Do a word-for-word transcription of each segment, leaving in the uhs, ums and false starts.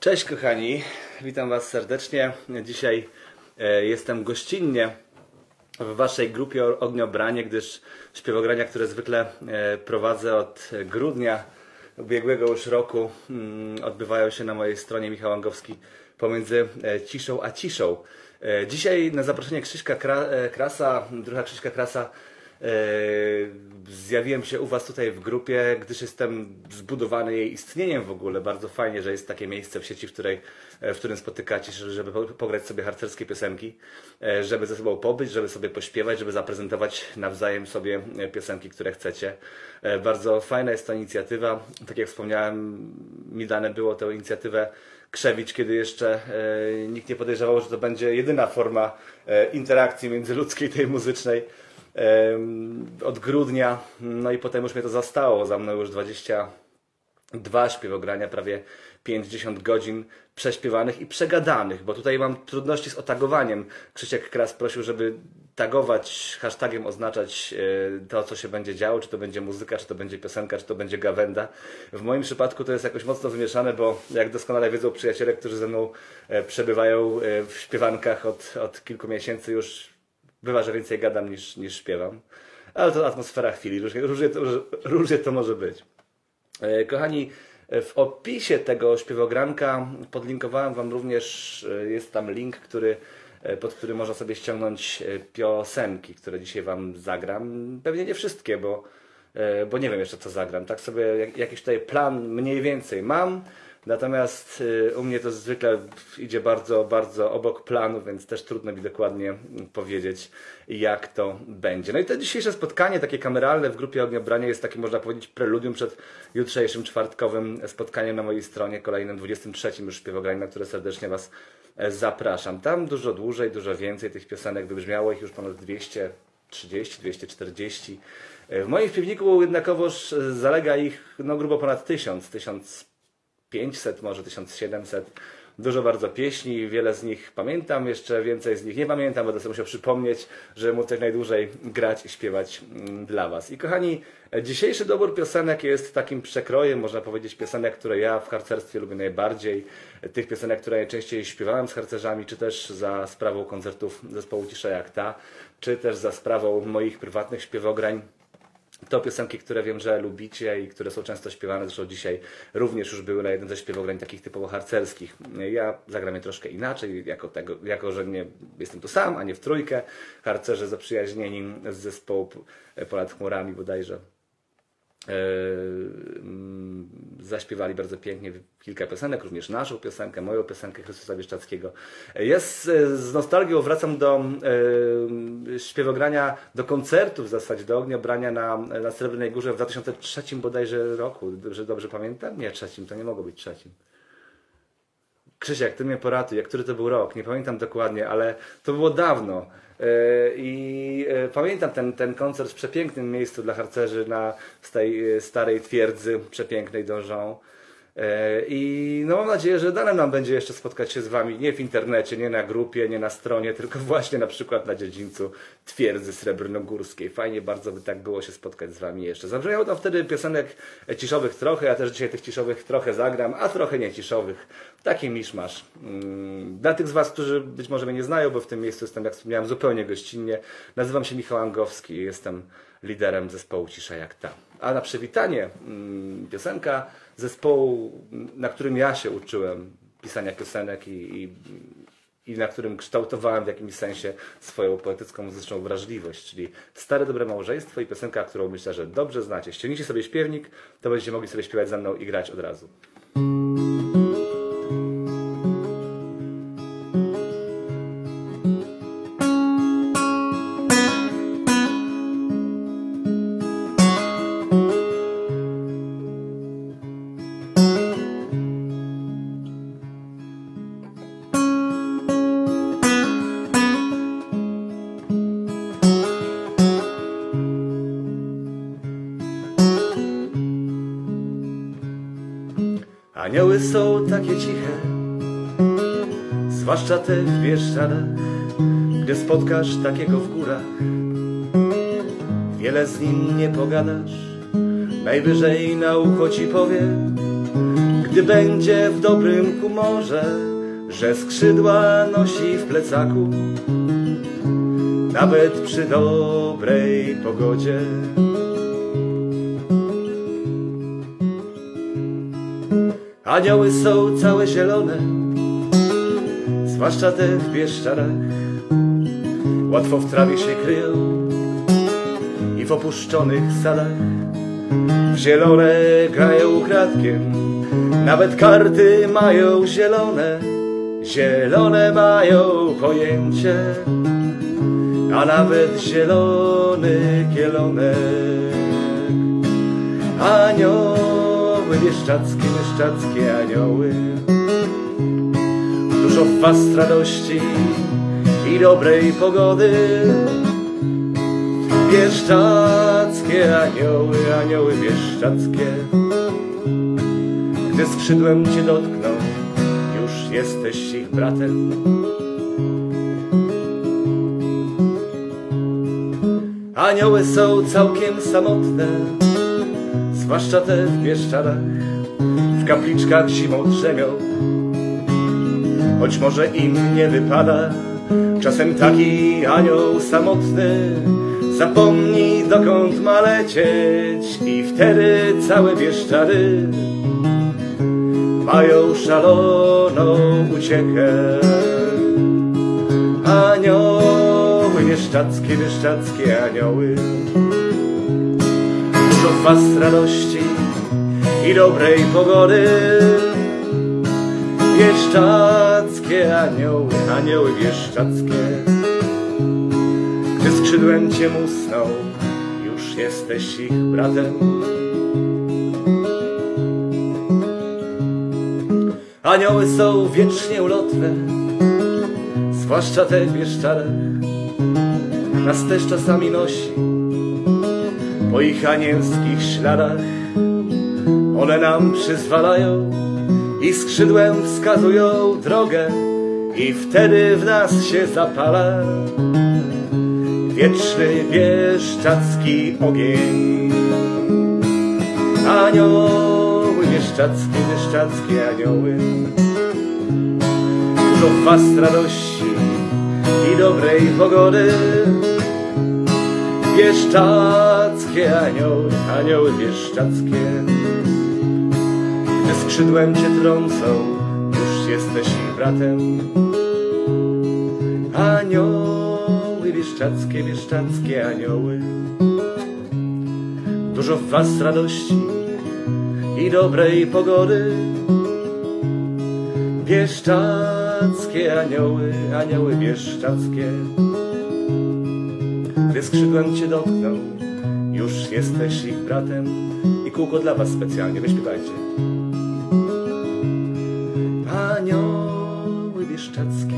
Cześć kochani, witam Was serdecznie. Dzisiaj e, jestem gościnnie w Waszej grupie Ogniobranie, gdyż śpiewogrania, które zwykle e, prowadzę od grudnia ubiegłego już roku, mm, odbywają się na mojej stronie Michał Łągowski pomiędzy e, ciszą a ciszą. E, dzisiaj na zaproszenie Krzyśka Kra e, Krasa, druha Krzyśka Krasa, zjawiłem się u Was tutaj w grupie, gdyż jestem zbudowany jej istnieniem w ogóle. Bardzo fajnie, że jest takie miejsce w sieci, w, której, w którym spotykacie się, żeby pograć sobie harcerskie piosenki, żeby ze sobą pobyć, żeby sobie pośpiewać, żeby zaprezentować nawzajem sobie piosenki, które chcecie. Bardzo fajna jest ta inicjatywa. Tak jak wspomniałem, mi dane było tę inicjatywę krzewić, kiedy jeszcze nikt nie podejrzewał, że to będzie jedyna forma interakcji międzyludzkiej, tej muzycznej. Od grudnia, no i potem już mnie to zastało, za mną już dwadzieścia dwa śpiewogrania, prawie pięćdziesiąt godzin prześpiewanych i przegadanych, bo tutaj mam trudności z otagowaniem. Krzysiek Kras prosił, żeby tagować, hashtagiem oznaczać to, co się będzie działo, czy to będzie muzyka, czy to będzie piosenka, czy to będzie gawenda. W moim przypadku to jest jakoś mocno wymieszane, bo jak doskonale wiedzą przyjaciele, którzy ze mną przebywają w śpiewankach od, od kilku miesięcy, już bywa, że więcej gadam niż, niż śpiewam, ale to atmosfera chwili, różnie, różnie, to, różnie to może być. Kochani, w opisie tego śpiewogranka podlinkowałem Wam również, jest tam link, który, pod który można sobie ściągnąć piosenki, które dzisiaj Wam zagram. Pewnie nie wszystkie, bo, bo nie wiem jeszcze co zagram. Tak sobie jakiś tutaj plan mniej więcej mam. Natomiast u mnie to zwykle idzie bardzo, bardzo obok planu, więc też trudno mi dokładnie powiedzieć, jak to będzie. No i to dzisiejsze spotkanie, takie kameralne w grupie Ogniobranie, jest takie, można powiedzieć, preludium przed jutrzejszym czwartkowym spotkaniem na mojej stronie, kolejnym dwudziestym trzecim już śpiewograniem, na które serdecznie Was zapraszam. Tam dużo dłużej, dużo więcej tych piosenek wybrzmiało, ich już ponad dwieście trzydzieści, dwieście czterdzieści. W moim śpiewniku jednakowoż zalega ich no grubo ponad tysiąc, tysiąc pięćset, może tysiąc siedemset. Dużo bardzo pieśni, wiele z nich pamiętam, jeszcze więcej z nich nie pamiętam, będę sobie musiał przypomnieć, żeby móc jak najdłużej grać i śpiewać dla Was. I kochani, dzisiejszy dobór piosenek jest takim przekrojem, można powiedzieć, piosenek, które ja w harcerstwie lubię najbardziej. Tych piosenek, które najczęściej śpiewałem z harcerzami, czy też za sprawą koncertów zespołu Cisza jak ta, czy też za sprawą moich prywatnych śpiewograń. To piosenki, które wiem, że lubicie i które są często śpiewane, zresztą dzisiaj również już były na jednym ze śpiewograń takich typowo harcerskich. Ja zagram je troszkę inaczej, jako, tego, jako że nie jestem tu sam, a nie w trójkę. Harcerze zaprzyjaźnieni z zespołu Ponad chmurami bodajże Yy, zaśpiewali bardzo pięknie kilka piosenek, również naszą piosenkę, moją piosenkę Chrystusa Bieszczadzkiego. Ja z, z nostalgią wracam do yy, śpiewogrania, do koncertów w zasadzie, do Ogniobrania na, na Srebrnej Górze w dwa tysiące trzecim bodajże roku, że dobrze pamiętam? Nie, trzecim, to nie mogło być trzecim. Krzysiek, ty mnie poratuj, jak który to był rok, nie pamiętam dokładnie, ale to było dawno. I pamiętam ten, ten koncert w przepięknym miejscu dla harcerzy na z tej starej twierdzy przepięknej Donjon. I no mam nadzieję, że dane nam będzie jeszcze spotkać się z Wami nie w internecie, nie na grupie, nie na stronie, tylko właśnie na przykład na dziedzińcu twierdzy srebrnogórskiej. Fajnie bardzo by tak było się spotkać z Wami jeszcze. Zabrzmiało tam wtedy piosenek ciszowych trochę, ja też dzisiaj tych ciszowych trochę zagram, a trochę nie ciszowych. Taki miszmasz. Dla tych z Was, którzy być może mnie nie znają, bo w tym miejscu jestem, jak wspomniałem, zupełnie gościnnie. Nazywam się Michał Łągowski i jestem liderem zespołu Cisza jak ta. A na przywitanie piosenka zespołu, na którym ja się uczyłem pisania piosenek i, i, i na którym kształtowałem w jakimś sensie swoją poetycką, muzyczną wrażliwość, czyli Stare Dobre Małżeństwo i piosenka, którą myślę, że dobrze znacie. Ściągnijcie sobie śpiewnik, to będziecie mogli sobie śpiewać ze mną i grać od razu. Anioły są takie ciche, zwłaszcza te w Bieszczadach, gdy spotkasz takiego w górach. Wiele z nim nie pogadasz, najwyżej na ucho ci powie, gdy będzie w dobrym humorze, że skrzydła nosi w plecaku, nawet przy dobrej pogodzie. Anioły są całe zielone, zwłaszcza te w Bieszczadach. Łatwo w trawie się kryją i w opuszczonych sadach. W zielone grają kratkiem, nawet karty mają zielone. Zielone mają pojęcie, a nawet zielony kielonek. Anioły bieszczadzkie, bieszczadzkie anioły, dużo w was radości i dobrej pogody. Bieszczadzkie anioły, anioły bieszczadzkie, gdy skrzydłem cię dotkną, już jesteś ich bratem. Anioły są całkiem samotne, zwłaszcza te w Bieszczadach. W kapliczkach zimą drzemią, choć może im nie wypada. Czasem taki anioł samotny zapomni, dokąd ma lecieć, i wtedy całe Bieszczady mają szaloną uciekę. Anioły bieszczadzkie, bieszczadzkie anioły, dużo w was radości i dobrej pogody. Bieszczadzkie anioły, anioły bieszczadzkie, gdy skrzydłem cię musną, już jesteś ich bratem. Anioły są wiecznie ulotne, zwłaszcza te w Bieszczadach. Nas też czasami nosi po ich anielskich śladach. One nam przyzwalają i skrzydłem wskazują drogę, i wtedy w nas się zapala wieczny bieszczadzki ogień. Anioły bieszczadzkie, bieszczadzkie anioły, dużo w was radości i dobrej pogody. Bieszczadzkie anioły, anioły bieszczadzkie, gdy skrzydłem cię trącą, już jesteś ich bratem. Anioły bieszczadzkie, bieszczadzkie anioły, dużo w was radości i dobrej pogody. Bieszczadzkie anioły, anioły bieszczadzkie, gdy skrzydłem cię dotkną, już jesteś ich bratem. I kółko dla was specjalnie, wyśpiewajcie. Anioły bieszczadzkie,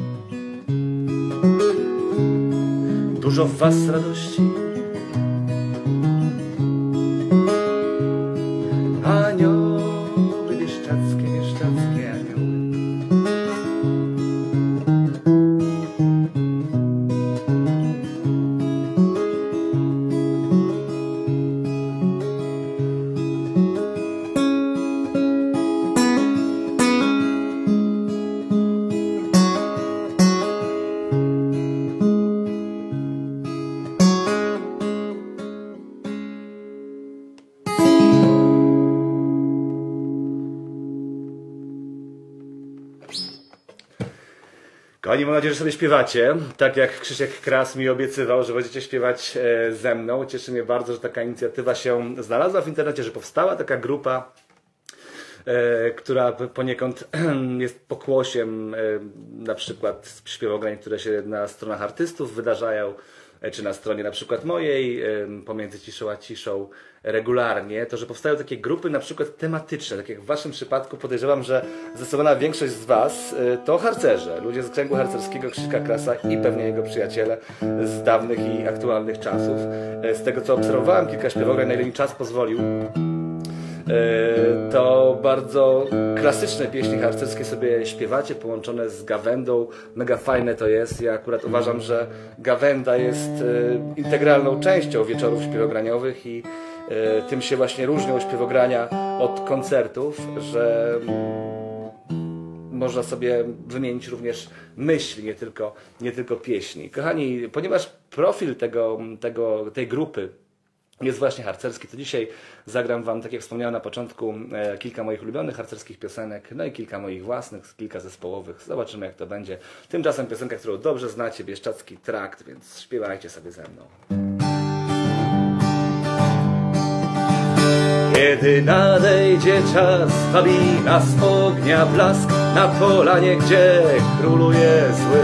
dużo w was radości, anioły bieszczadzkie, bieszczadzkie anioły. Kochani, mam nadzieję, że sobie śpiewacie, tak jak Krzysiek Kras mi obiecywał, że będziecie śpiewać ze mną. Cieszy mnie bardzo, że taka inicjatywa się znalazła w internecie, że powstała taka grupa, która poniekąd jest pokłosiem na przykład śpiewograń, które się na stronach artystów wydarzają, czy na stronie na przykład mojej, pomiędzy ciszą a ciszą regularnie, to że powstają takie grupy na przykład tematyczne, tak jak w waszym przypadku podejrzewam, że zdecydowana większość z was to harcerze, ludzie z kręgu harcerskiego Krzyśka Krasa i pewnie jego przyjaciele z dawnych i aktualnych czasów. Z tego co obserwowałem kilka śpiewograń, na ile mi czas pozwolił, to bardzo klasyczne pieśni harcerskie sobie śpiewacie, połączone z gawędą. Mega fajne to jest. Ja akurat uważam, że gawęda jest integralną częścią wieczorów śpiewograniowych i tym się właśnie różnią śpiewogrania od koncertów, że można sobie wymienić również myśli, nie tylko, nie tylko pieśni. Kochani, ponieważ profil tego, tego, tej grupy jest właśnie harcerski, to dzisiaj zagram wam, tak jak wspomniałem na początku, kilka moich ulubionych harcerskich piosenek, no i kilka moich własnych, kilka zespołowych. Zobaczymy, jak to będzie. Tymczasem piosenka, którą dobrze znacie, Bieszczadzki Trakt, więc śpiewajcie sobie ze mną. Kiedy nadejdzie czas, wabi nas ognia blask na polanie, gdzie króluje zły.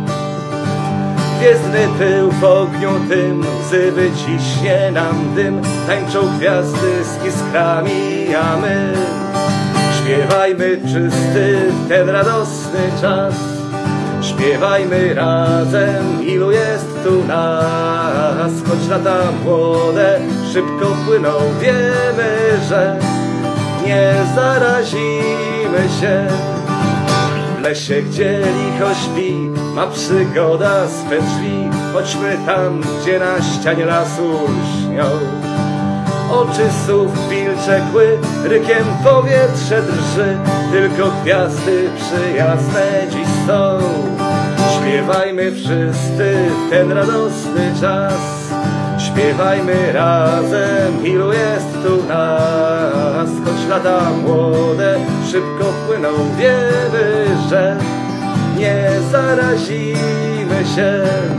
Gwiezdny pył w ogniu tym, łzy wyciśnie nam dym, tańczą gwiazdy z iskrami, a my śpiewajmy czysty ten radosny czas. Śpiewajmy razem, ilu jest tu nas, choć lata młode szybko płyną, wiemy, że nie zarazimy się. W lesie, gdzie licho śpi, ma przygoda swe drzwi, chodźmy tam, gdzie na ścianie lasu lśnią oczy słów wilcze kły, rykiem powietrze drży, tylko gwiazdy przyjazne dziś są. Śpiewajmy wszyscy ten radosny czas, śpiewajmy razem, ilu jest tu nas, choć lata młode szybko płyną, wiemy, że nie zarazimy się.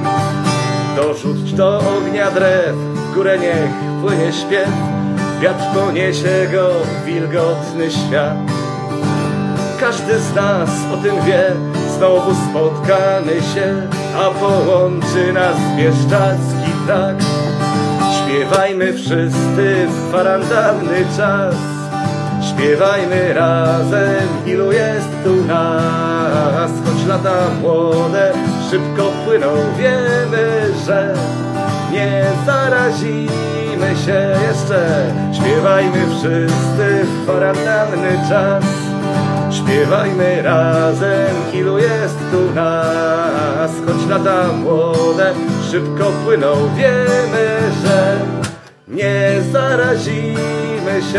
Dorzuć do ognia drew, w górę niech płynie śpiew, wiatr poniesie go w wilgotny świat. Każdy z nas o tym wie, znowu spotkamy się, a połączy nas bieszczadzki trakt. Śpiewajmy wszyscy w kwarantanny czas, śpiewajmy razem, ilu jest tu nas, choć lata młode szybko płyną, wiemy, że nie zarazimy się jeszcze. Śpiewajmy wszyscy w kwarantanny czas, śpiewajmy razem, ilu jest tu nas, choć lata młode szybko płyną, wiemy, że nie zarazimy się.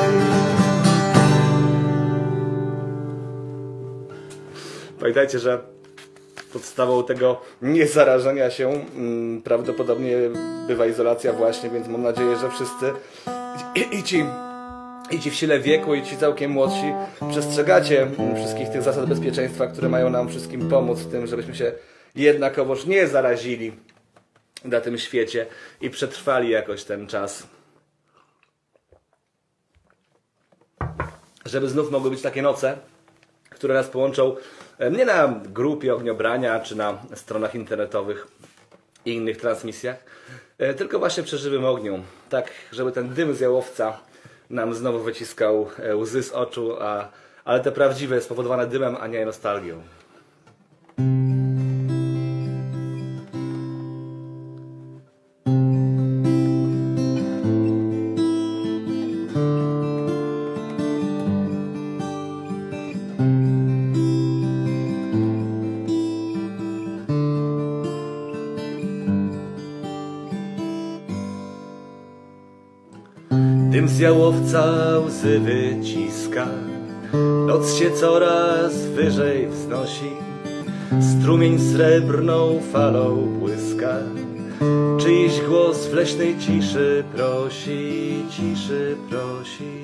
Pamiętajcie, że podstawą tego niezarażenia się mm, prawdopodobnie bywa izolacja właśnie, więc mam nadzieję, że wszyscy i, i, ci, i ci w sile wieku, i ci całkiem młodsi przestrzegacie wszystkich tych zasad bezpieczeństwa, które mają nam wszystkim pomóc w tym, żebyśmy się jednakowoż nie zarazili na tym świecie i przetrwali jakoś ten czas. Żeby znów mogły być takie noce, które nas połączą nie na grupie ogniobrania, czy na stronach internetowych i innych transmisjach, tylko właśnie przy żywym ogniu. Tak, żeby ten dym z jałowca nam znowu wyciskał łzy z oczu, a, ale te prawdziwe, spowodowane dymem, a nie nostalgią. Dym z jałowca łzy wyciska, noc się coraz wyżej wznosi, strumień srebrną falą błyska, czyjś głos w leśnej ciszy prosi, ciszy prosi.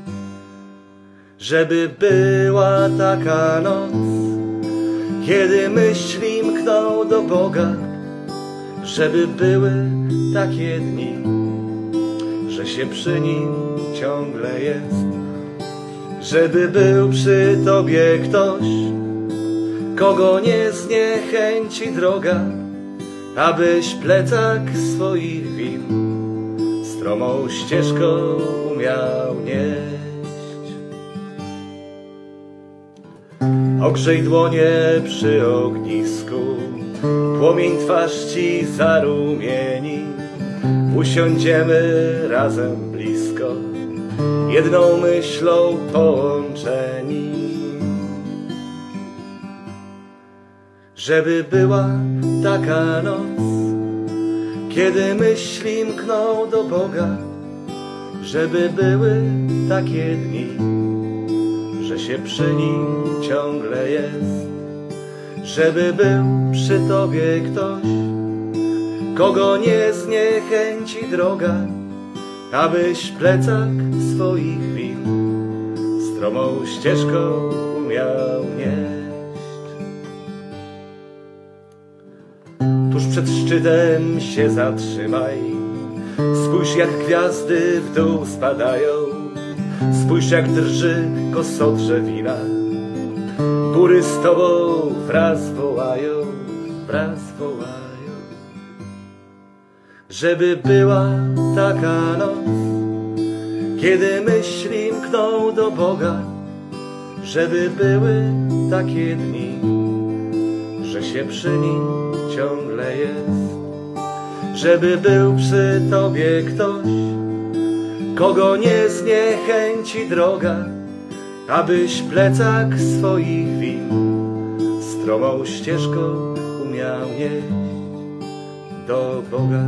Żeby była taka noc, kiedy myśli mkną do Boga, żeby były takie dni, że się przy nim ciągle jest, żeby był przy tobie ktoś, kogo nie zniechęci droga, abyś plecak swoich win stromą ścieżką umiał nieść. Ogrzej dłonie przy ognisku, płomień twarz ci zarumieni, usiądziemy razem blisko, jedną myślą połączeni. Żeby była taka noc, kiedy myśli mkną do Boga, żeby były takie dni, że się przy nim ciągle jest, żeby był przy tobie ktoś, kogo nie zniechęci droga, abyś plecak swoich win stromą ścieżką umiał nieść. Tuż przed szczytem się zatrzymaj, spójrz jak gwiazdy w dół spadają, spójrz jak drży kosodrzewina, góry z tobą wraz wołają, wraz wołają. Żeby była taka noc, kiedy myśli mkną do Boga, żeby były takie dni, że się przy nim ciągle jest, żeby był przy tobie ktoś, kogo nie zniechęci droga, abyś plecak swoich win stromą ścieżką umiał nieść do Boga.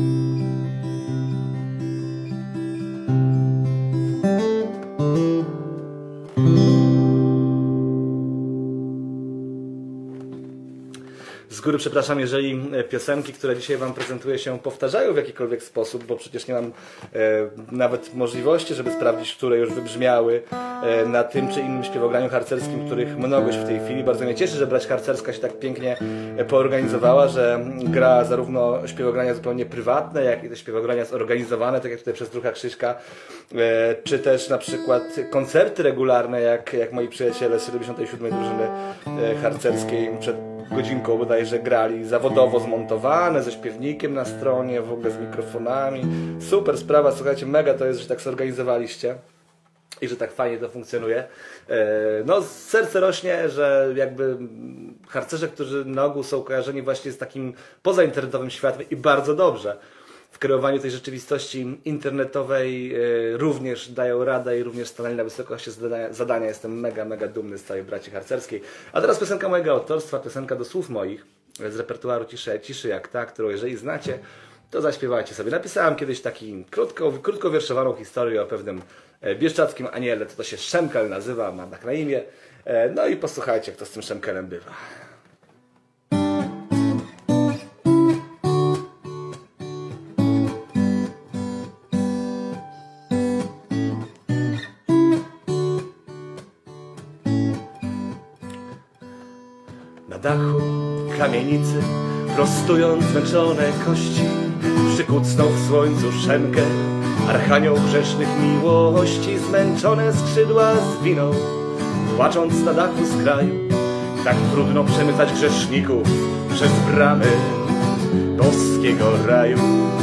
Z góry przepraszam, jeżeli piosenki, które dzisiaj wam prezentuję, się powtarzają w jakikolwiek sposób, bo przecież nie mam e, nawet możliwości, żeby sprawdzić, które już wybrzmiały e, na tym czy innym śpiewograniu harcerskim, których mnogość w tej chwili. Bardzo mnie cieszy, że brać harcerska się tak pięknie poorganizowała, że gra zarówno śpiewogrania zupełnie prywatne, jak i te śpiewogrania zorganizowane, tak jak tutaj przez druha Krzyśka, e, czy też na przykład koncerty regularne, jak, jak moi przyjaciele z siedemdziesiątej siódmej drużyny e, harcerskiej przed godzinką bodajże grali, zawodowo zmontowane, ze śpiewnikiem na stronie, w ogóle z mikrofonami. Super sprawa, słuchajcie, mega to jest, że tak zorganizowaliście i że tak fajnie to funkcjonuje. No, serce rośnie, że jakby harcerze, którzy na ogół są kojarzeni właśnie z takim pozainternetowym światem i bardzo dobrze w kreowaniu tej rzeczywistości internetowej również dają radę i również stanęli na wysokości zadania. zadania. Jestem mega, mega dumny z całej braci harcerskiej. A teraz piosenka mojego autorstwa, piosenka do słów moich z repertuaru Ciszy, Ciszy jak ta, którą jeżeli znacie, to zaśpiewajcie sobie. Napisałem kiedyś taką krótko, krótko wierszowaną historię o pewnym bieszczackim aniele, to, to się Szemkel nazywa, ma tak na imię. No i posłuchajcie, jak to z tym Szemkelem bywa. Na dachu kamienicy, prostując zmęczone kości, przykucnął w słońcu Szemkę, archanioł grzesznych miłości. Zmęczone skrzydła zwinął, płacząc na dachu z kraju. Tak trudno przemycać grzeszników przez bramy boskiego raju.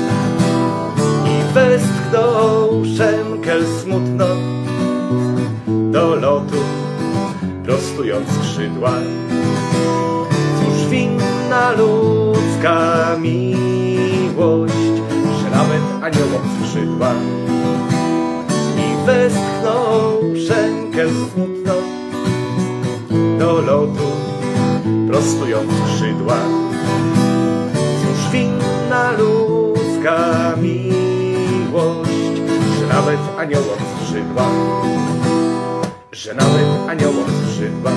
I westchnął Szemkel smutno do lotu, prostując skrzydła. Cóż winna ludzka miłość, że nawet aniołom skrzydła. I westchnął Szemkel smutno do lotu, prostując skrzydła. Cóż winna ludzka miłość, że nawet aniołom skrzydła. Że nawet aniołom skrzydła.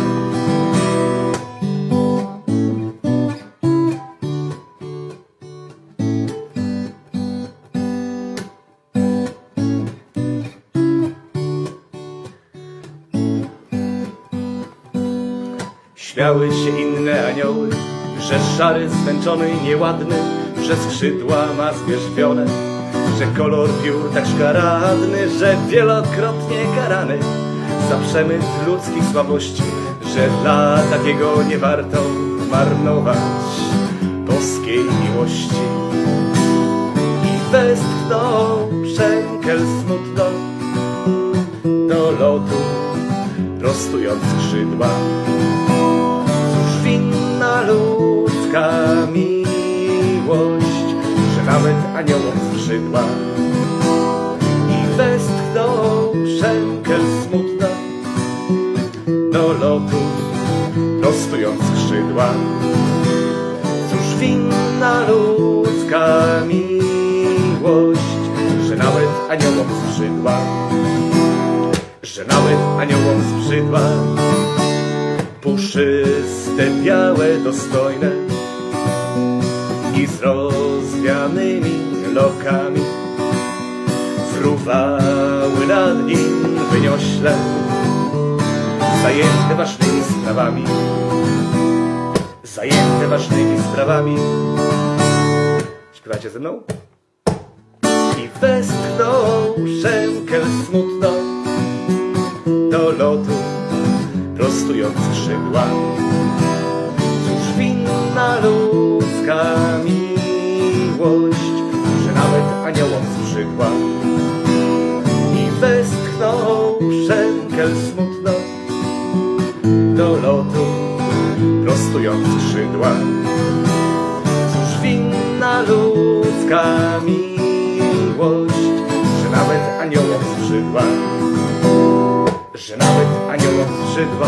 Śmiały się inne anioły, że szary, zmęczony i nieładny, że skrzydła ma zwierzwione, że kolor piór tak szkaradny, że wielokrotnie karany za przemyt ludzkich słabości, że dla takiego nie warto marnować boskiej miłości. I westchnął Szemkel smutno do lotu, prostując skrzydła. Cóż winna ludzka miłość, że nawet aniołom skrzydła. I westchnął Szemkel smutno do lotu, prostując skrzydła. Cóż winna ludzka miłość, że nawet aniołom skrzydła, że nawet aniołom skrzydła, puszyste, białe, dostojne i z rozwianymi lokami fruwały nad nim wyniośle, zajęte ważnymi sprawami, zajęte ważnymi sprawami. Śpiewacie ze mną? I westchnął Szemkel smutno do lotu, prostując skrzydła. Cóż winna ludzka miłość, że nawet aniołom skrzydła. I westchnął Szemkel smutno do lotu, prostując skrzydła. Cóż winna ludzka miłość, że nawet aniołom skrzydła, że nawet aniołom skrzydła.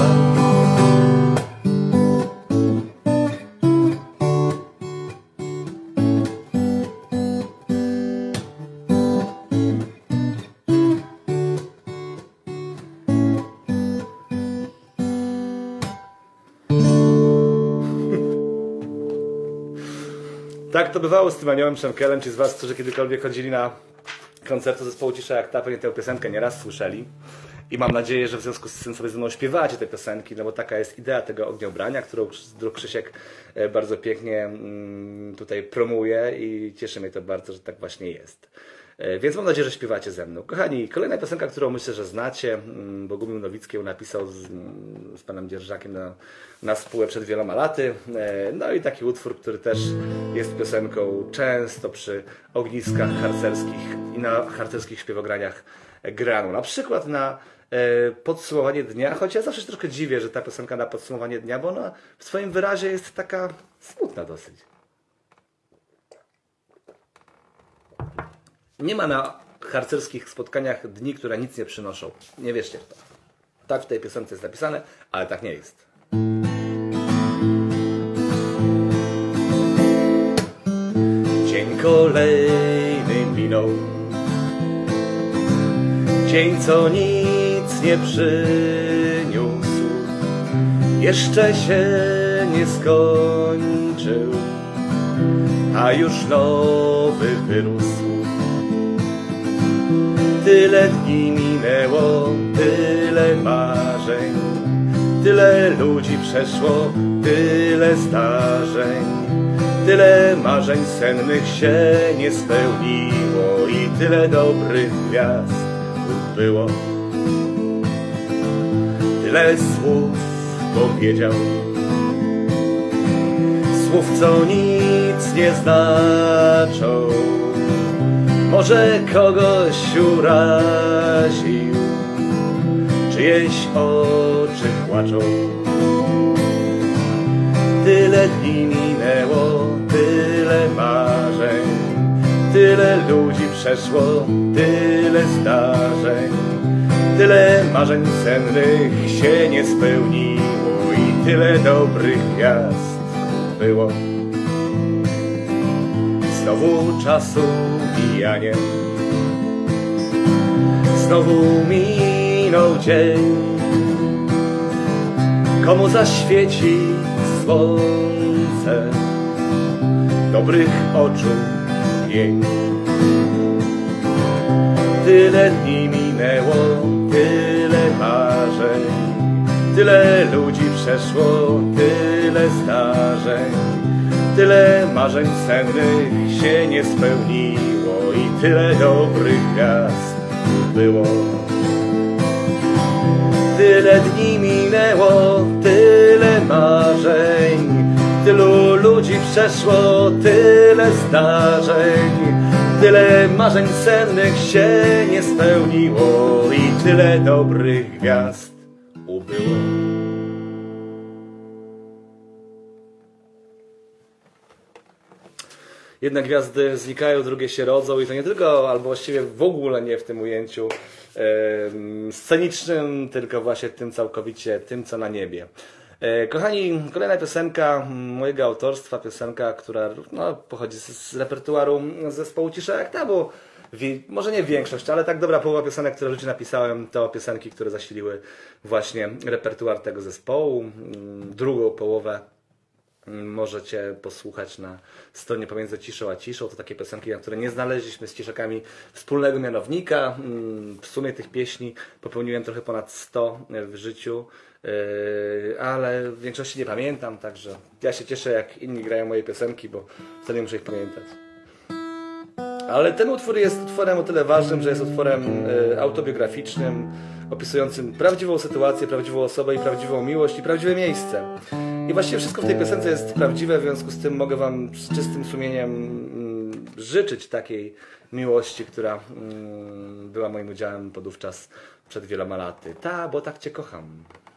Tak to bywało z tym aniołem Szemkelem. Ci z was, którzy kiedykolwiek chodzili na koncerty zespołu Cisza jak ta, pewnie tę piosenkę nieraz słyszeli. I mam nadzieję, że w związku z tym sobie ze mną śpiewacie te piosenki, no bo taka jest idea tego ogniobrania, którą Krzysiek bardzo pięknie tutaj promuje i cieszy mnie to bardzo, że tak właśnie jest. Więc mam nadzieję, że śpiewacie ze mną. Kochani, kolejna piosenka, którą myślę, że znacie. Bogumił Nowicki ją napisał z, z panem Dzierżakiem na, na spółę przed wieloma laty. No i taki utwór, który też jest piosenką często przy ogniskach harcerskich i na harcerskich śpiewograniach graną. Na przykład na podsumowanie dnia, choć ja zawsze się troszkę dziwię, że ta piosenka na podsumowanie dnia, bo ona w swoim wyrazie jest taka smutna dosyć. Nie ma na harcerskich spotkaniach dni, które nic nie przynoszą. Nie wierzcie w to. Tak w tej piosence jest napisane, ale tak nie jest. Dzień kolejny minął. Dzień, co nic nie przyniósł. Jeszcze się nie skończył, a już nowy wyrósł. Tyle dni minęło, tyle marzeń, tyle ludzi przeszło, tyle zdarzeń, tyle marzeń sennych się nie spełniło i tyle dobrych gwiazd było. Tyle słów powiedział, słów, co nic nie znaczą. Może kogoś uraził, czyjeś oczy płaczą. Tyle dni minęło, tyle marzeń, tyle ludzi przeszło, tyle zdarzeń, tyle marzeń sennych się nie spełniło i tyle dobrych gwiazd było. Znowu czasu mijanie, znowu minął dzień. Komu zaświeci słońce dobrych oczu jej. Tyle dni minęło, tyle marzeń, tyle ludzi przeszło, tyle zdarzeń, tyle marzeń sennych się nie spełniło i tyle dobrych gwiazd było. Tyle dni minęło, tyle marzeń, tylu ludzi przeszło, tyle zdarzeń, tyle marzeń sennych się nie spełniło i tyle dobrych gwiazd ubyło. Jedne gwiazdy znikają, drugie się rodzą i to nie tylko, albo właściwie w ogóle nie w tym ujęciu e, scenicznym, tylko właśnie tym całkowicie, tym co na niebie. E, kochani, kolejna piosenka mojego autorstwa, piosenka, która no, pochodzi z, z repertuaru zespołu Cisza jak ta, bo może nie większość, ale tak dobra połowa piosenek, które w życiu napisałem, to piosenki, które zasiliły właśnie repertuar tego zespołu. Drugą połowę możecie posłuchać na stronie Pomiędzy ciszą a ciszą. To takie piosenki, na które nie znaleźliśmy z ciszakami wspólnego mianownika. W sumie tych pieśni popełniłem trochę ponad sto w życiu, ale w większości nie pamiętam, także ja się cieszę, jak inni grają moje piosenki, bo wtedy nie muszę ich pamiętać. Ale ten utwór jest utworem o tyle ważnym, że jest utworem autobiograficznym, opisującym prawdziwą sytuację, prawdziwą osobę i prawdziwą miłość i prawdziwe miejsce. I właściwie wszystko w tej piosence jest prawdziwe, w związku z tym mogę wam z czystym sumieniem życzyć takiej miłości, która była moim udziałem podówczas przed wieloma laty. Ta, bo tak cię kocham.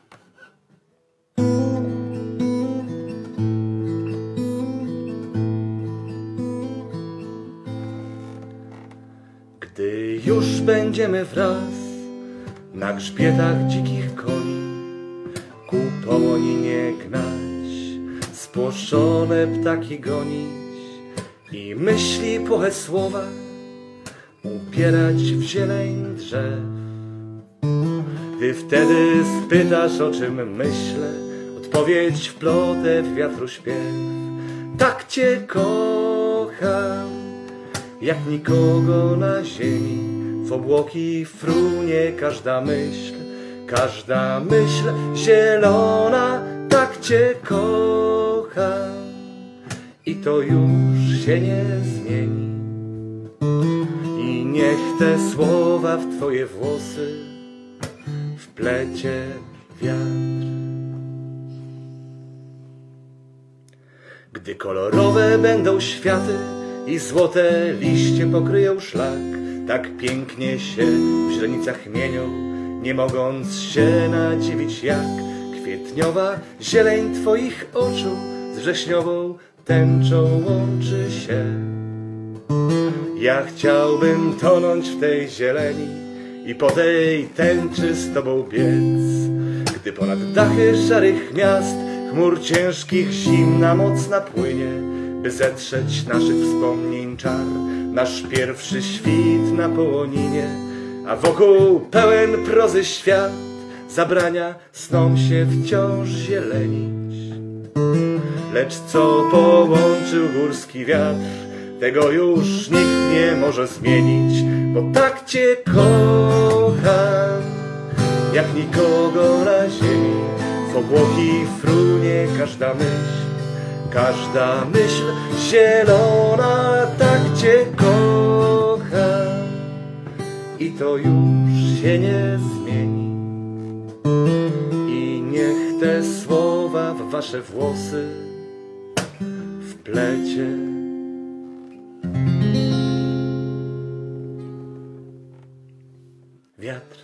Gdy już będziemy wraz na grzbietach dzikich koni, ku połoninie gnać, spłoszone ptaki gonić i myśli płoche słowa upierać w zieleń drzew. Ty wtedy spytasz, o czym myślę, odpowiedź wplotę w wiatru śpiew. Tak cię kocham, jak nikogo na ziemi, w obłoki frunie każda myśl, każda myśl zielona. Tak cię kocham i to już się nie zmieni. I niech te słowa w twoje włosy wplecie wiatr. Gdy kolorowe będą światy i złote liście pokryją szlak, tak pięknie się w źrenicach mienią, nie mogąc się nadziwić, jak kwietniowa zieleń twoich oczu z wrześniową tęczą łączy się. Ja chciałbym tonąć w tej zieleni i po tej tęczy z tobą biec, gdy ponad dachy szarych miast chmur ciężkich zimna moc napłynie, by zetrzeć naszych wspomnień czar, nasz pierwszy świt na połoninie, a wokół pełen prozy świat zabrania snom się wciąż zielenić. Lecz co połączył górski wiatr, tego już nikt nie może zmienić, bo tak cię kocham, jak nikogo na ziemi, w obłoki frunie każda myśl, każda myśl zielona. Tak cię kocham i to już się nie zmieni. I niech te słowa w wasze włosy wplecie wiatr.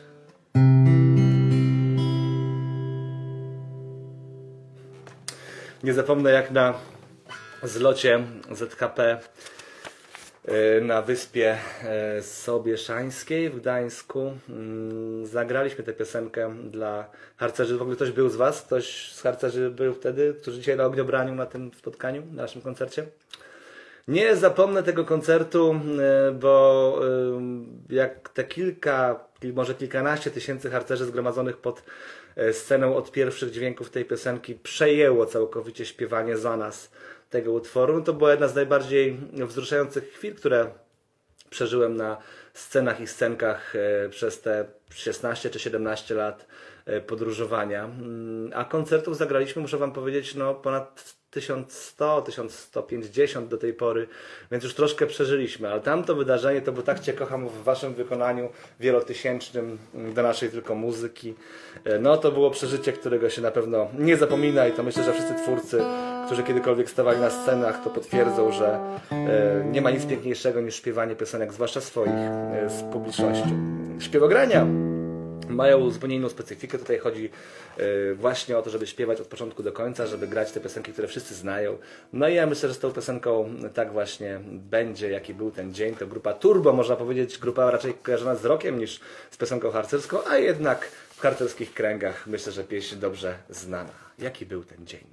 Nie zapomnę, jak na zlocie Z K P na wyspie Sobieszańskiej w Gdańsku zagraliśmy tę piosenkę dla harcerzy. W ogóle ktoś był z was? Ktoś z harcerzy był wtedy, którzy dzisiaj na ogniobraniu na tym spotkaniu, na naszym koncercie? Nie zapomnę tego koncertu, bo jak te kilka, może kilkanaście tysięcy harcerzy zgromadzonych pod sceną od pierwszych dźwięków tej piosenki przejęło całkowicie śpiewanie za nas tego utworu, to była jedna z najbardziej wzruszających chwil, które przeżyłem na scenach i scenkach przez te szesnaście czy siedemnaście lat podróżowania. A koncertów zagraliśmy, muszę wam powiedzieć, no ponad tysiąc sto, tysiąc sto pięćdziesiąt do tej pory, więc już troszkę przeżyliśmy, ale tamto wydarzenie to było Tak cię kocham w waszym wykonaniu wielotysięcznym do naszej tylko muzyki. No to było przeżycie, którego się na pewno nie zapomina i to myślę, że wszyscy twórcy, którzy kiedykolwiek stawali na scenach, to potwierdzą, że nie ma nic piękniejszego niż śpiewanie piosenek, zwłaszcza swoich, z publicznością. Śpiewogrania mają zupełnie inną specyfikę. Tutaj chodzi yy, właśnie o to, żeby śpiewać od początku do końca, żeby grać te piosenki, które wszyscy znają. No i ja myślę, że z tą piosenką tak właśnie będzie, jaki był ten dzień. To grupa Turbo, można powiedzieć, grupa raczej kojarzona z rockiem niż z piosenką harcerską, a jednak w harcerskich kręgach myślę, że pieśń dobrze znana. Jaki był ten dzień?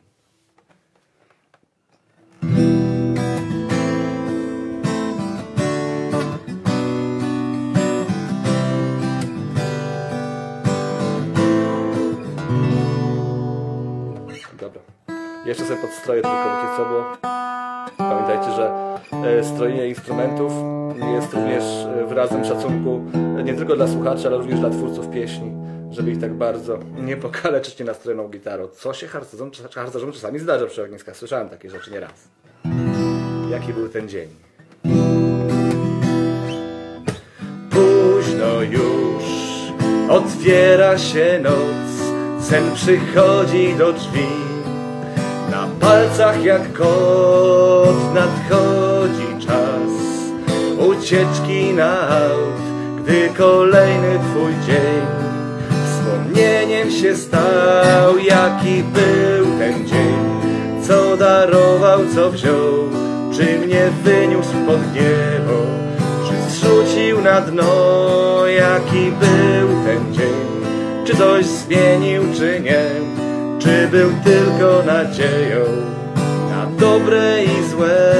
Dobra. Jeszcze sobie podstroję tylko, wiecie co, bo pamiętajcie, że e, strojenie instrumentów jest również wyrazem szacunku nie tylko dla słuchaczy, ale również dla twórców pieśni, żeby ich tak bardzo nie pokaleczyć nienastrojoną gitarą. Co się harcerzom, harcerzom czasami zdarza przy ogniskach. Słyszałem takie rzeczy nieraz. Jaki był ten dzień? Późno już otwiera się noc, sen przychodzi do drzwi. Na palcach jak kot nadchodzi czas ucieczki na aut, gdy kolejny twój dzień wspomnieniem się stał. Jaki był ten dzień, co darował, co wziął, czy mnie wyniósł pod niebo, czy zrzucił na dno. Jaki był ten dzień, czy coś zmienił, czy nie, czy był tylko nadzieją na dobre i złe.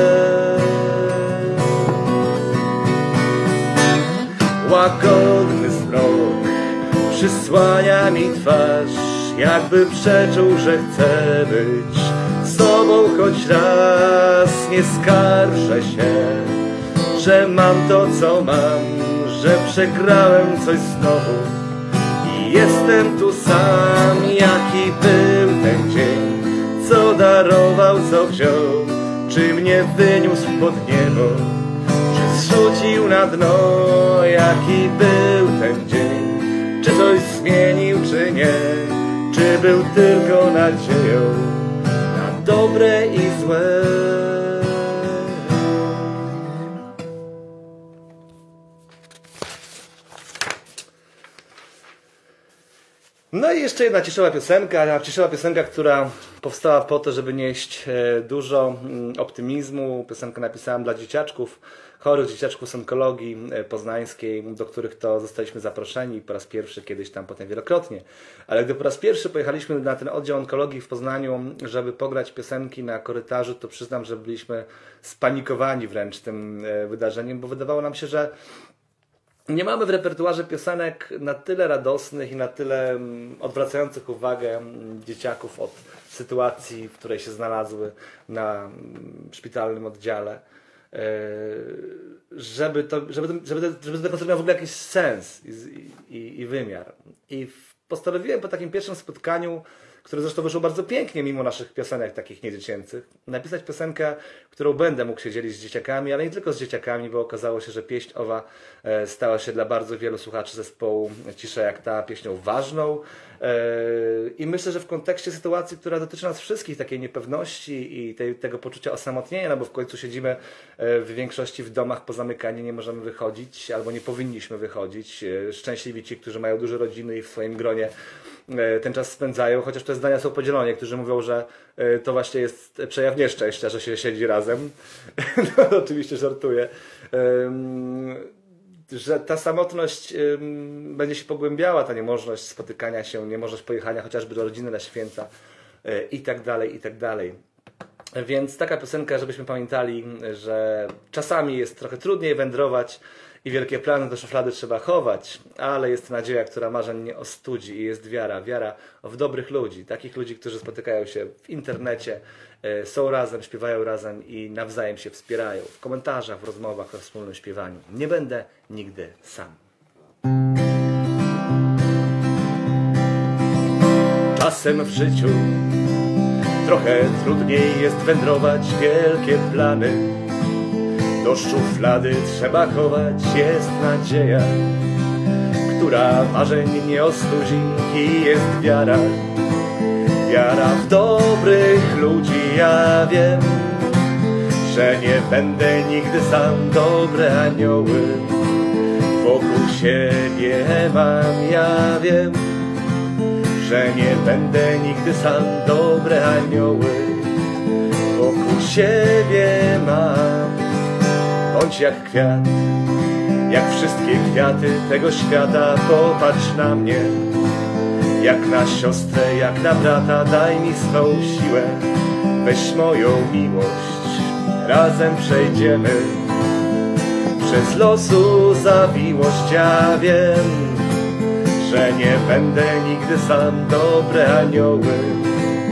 Łagodny zmrok przysłania mi twarz, jakby przeczuł, że chcę być z tobą choć raz. Nie skarżę się, że mam to, co mam, że przegrałem coś znowu i jestem tu sam. Jaki był ten dzień, co darował, co wziął, czy mnie wyniósł pod niebo, czy zrzucił na dno. Jaki był ten dzień, czy coś zmienił, czy nie, czy był tylko nadzieją na dobre i złe. No i jeszcze jedna cieszywa piosenka, cieszywa piosenka, która powstała po to, żeby nieść dużo optymizmu. Piosenkę napisałem dla dzieciaczków, chorych dzieciaczków z onkologii poznańskiej, do których to zostaliśmy zaproszeni po raz pierwszy, kiedyś tam, potem wielokrotnie. Ale gdy po raz pierwszy pojechaliśmy na ten oddział onkologii w Poznaniu, żeby pograć piosenki na korytarzu, to przyznam, że byliśmy spanikowani wręcz tym wydarzeniem, bo wydawało nam się, że nie mamy w repertuarze piosenek na tyle radosnych i na tyle odwracających uwagę dzieciaków od sytuacji, w której się znalazły na szpitalnym oddziale, żeby to, żeby to, żeby to, żeby to koncertu miał w ogóle jakiś sens i, i, i wymiar. I postanowiłem po takim pierwszym spotkaniu, które zresztą wyszło bardzo pięknie mimo naszych piosenek takich niedziecięcych, napisać piosenkę, którą będę mógł się dzielić z dzieciakami, ale nie tylko z dzieciakami, bo okazało się, że pieśń owa stała się dla bardzo wielu słuchaczy zespołu Cisza jak ta pieśnią ważną. I myślę, że w kontekście sytuacji, która dotyczy nas wszystkich, takiej niepewności i tej, tego poczucia osamotnienia, no bo w końcu siedzimy w większości w domach pozamykani, nie możemy wychodzić albo nie powinniśmy wychodzić. Szczęśliwi ci, którzy mają duże rodziny i w swoim gronie ten czas spędzają, chociaż te zdania są podzielone. Niektórzy mówią, że to właśnie jest przejaw nieszczęścia, że się siedzi razem. No, oczywiście żartuję. Że ta samotność ym, będzie się pogłębiała, ta niemożność spotykania się, niemożność pojechania chociażby do rodziny na święta yy, i tak dalej, i tak dalej. Więc taka piosenka, żebyśmy pamiętali, że czasami jest trochę trudniej wędrować i wielkie plany do szuflady trzeba chować, ale jest nadzieja, która marzeń nie ostudzi i jest wiara, wiara w dobrych ludzi, takich ludzi, którzy spotykają się w internecie, yy, są razem, śpiewają razem i nawzajem się wspierają w komentarzach, w rozmowach o wspólnym śpiewaniu. Nie będę nigdy sam. Czasem w życiu trochę trudniej jest wędrować, wielkie plany do szuflady trzeba chować. Jest nadzieja, która marzeń nie ostudzi i jest wiara, wiara w dobrych ludzi. Ja wiem, że nie będę nigdy sam, dobre anioły wokół siebie mam. Ja wiem, że nie będę nigdy sam, dobre anioły wokół siebie mam. Bądź jak kwiat, jak wszystkie kwiaty tego świata, popatrz na mnie, jak na siostrę, jak na brata, daj mi swą siłę, weź moją miłość, razem przejdziemy przez losu zawiłość. Ja wiem, że nie będę nigdy sam, dobre anioły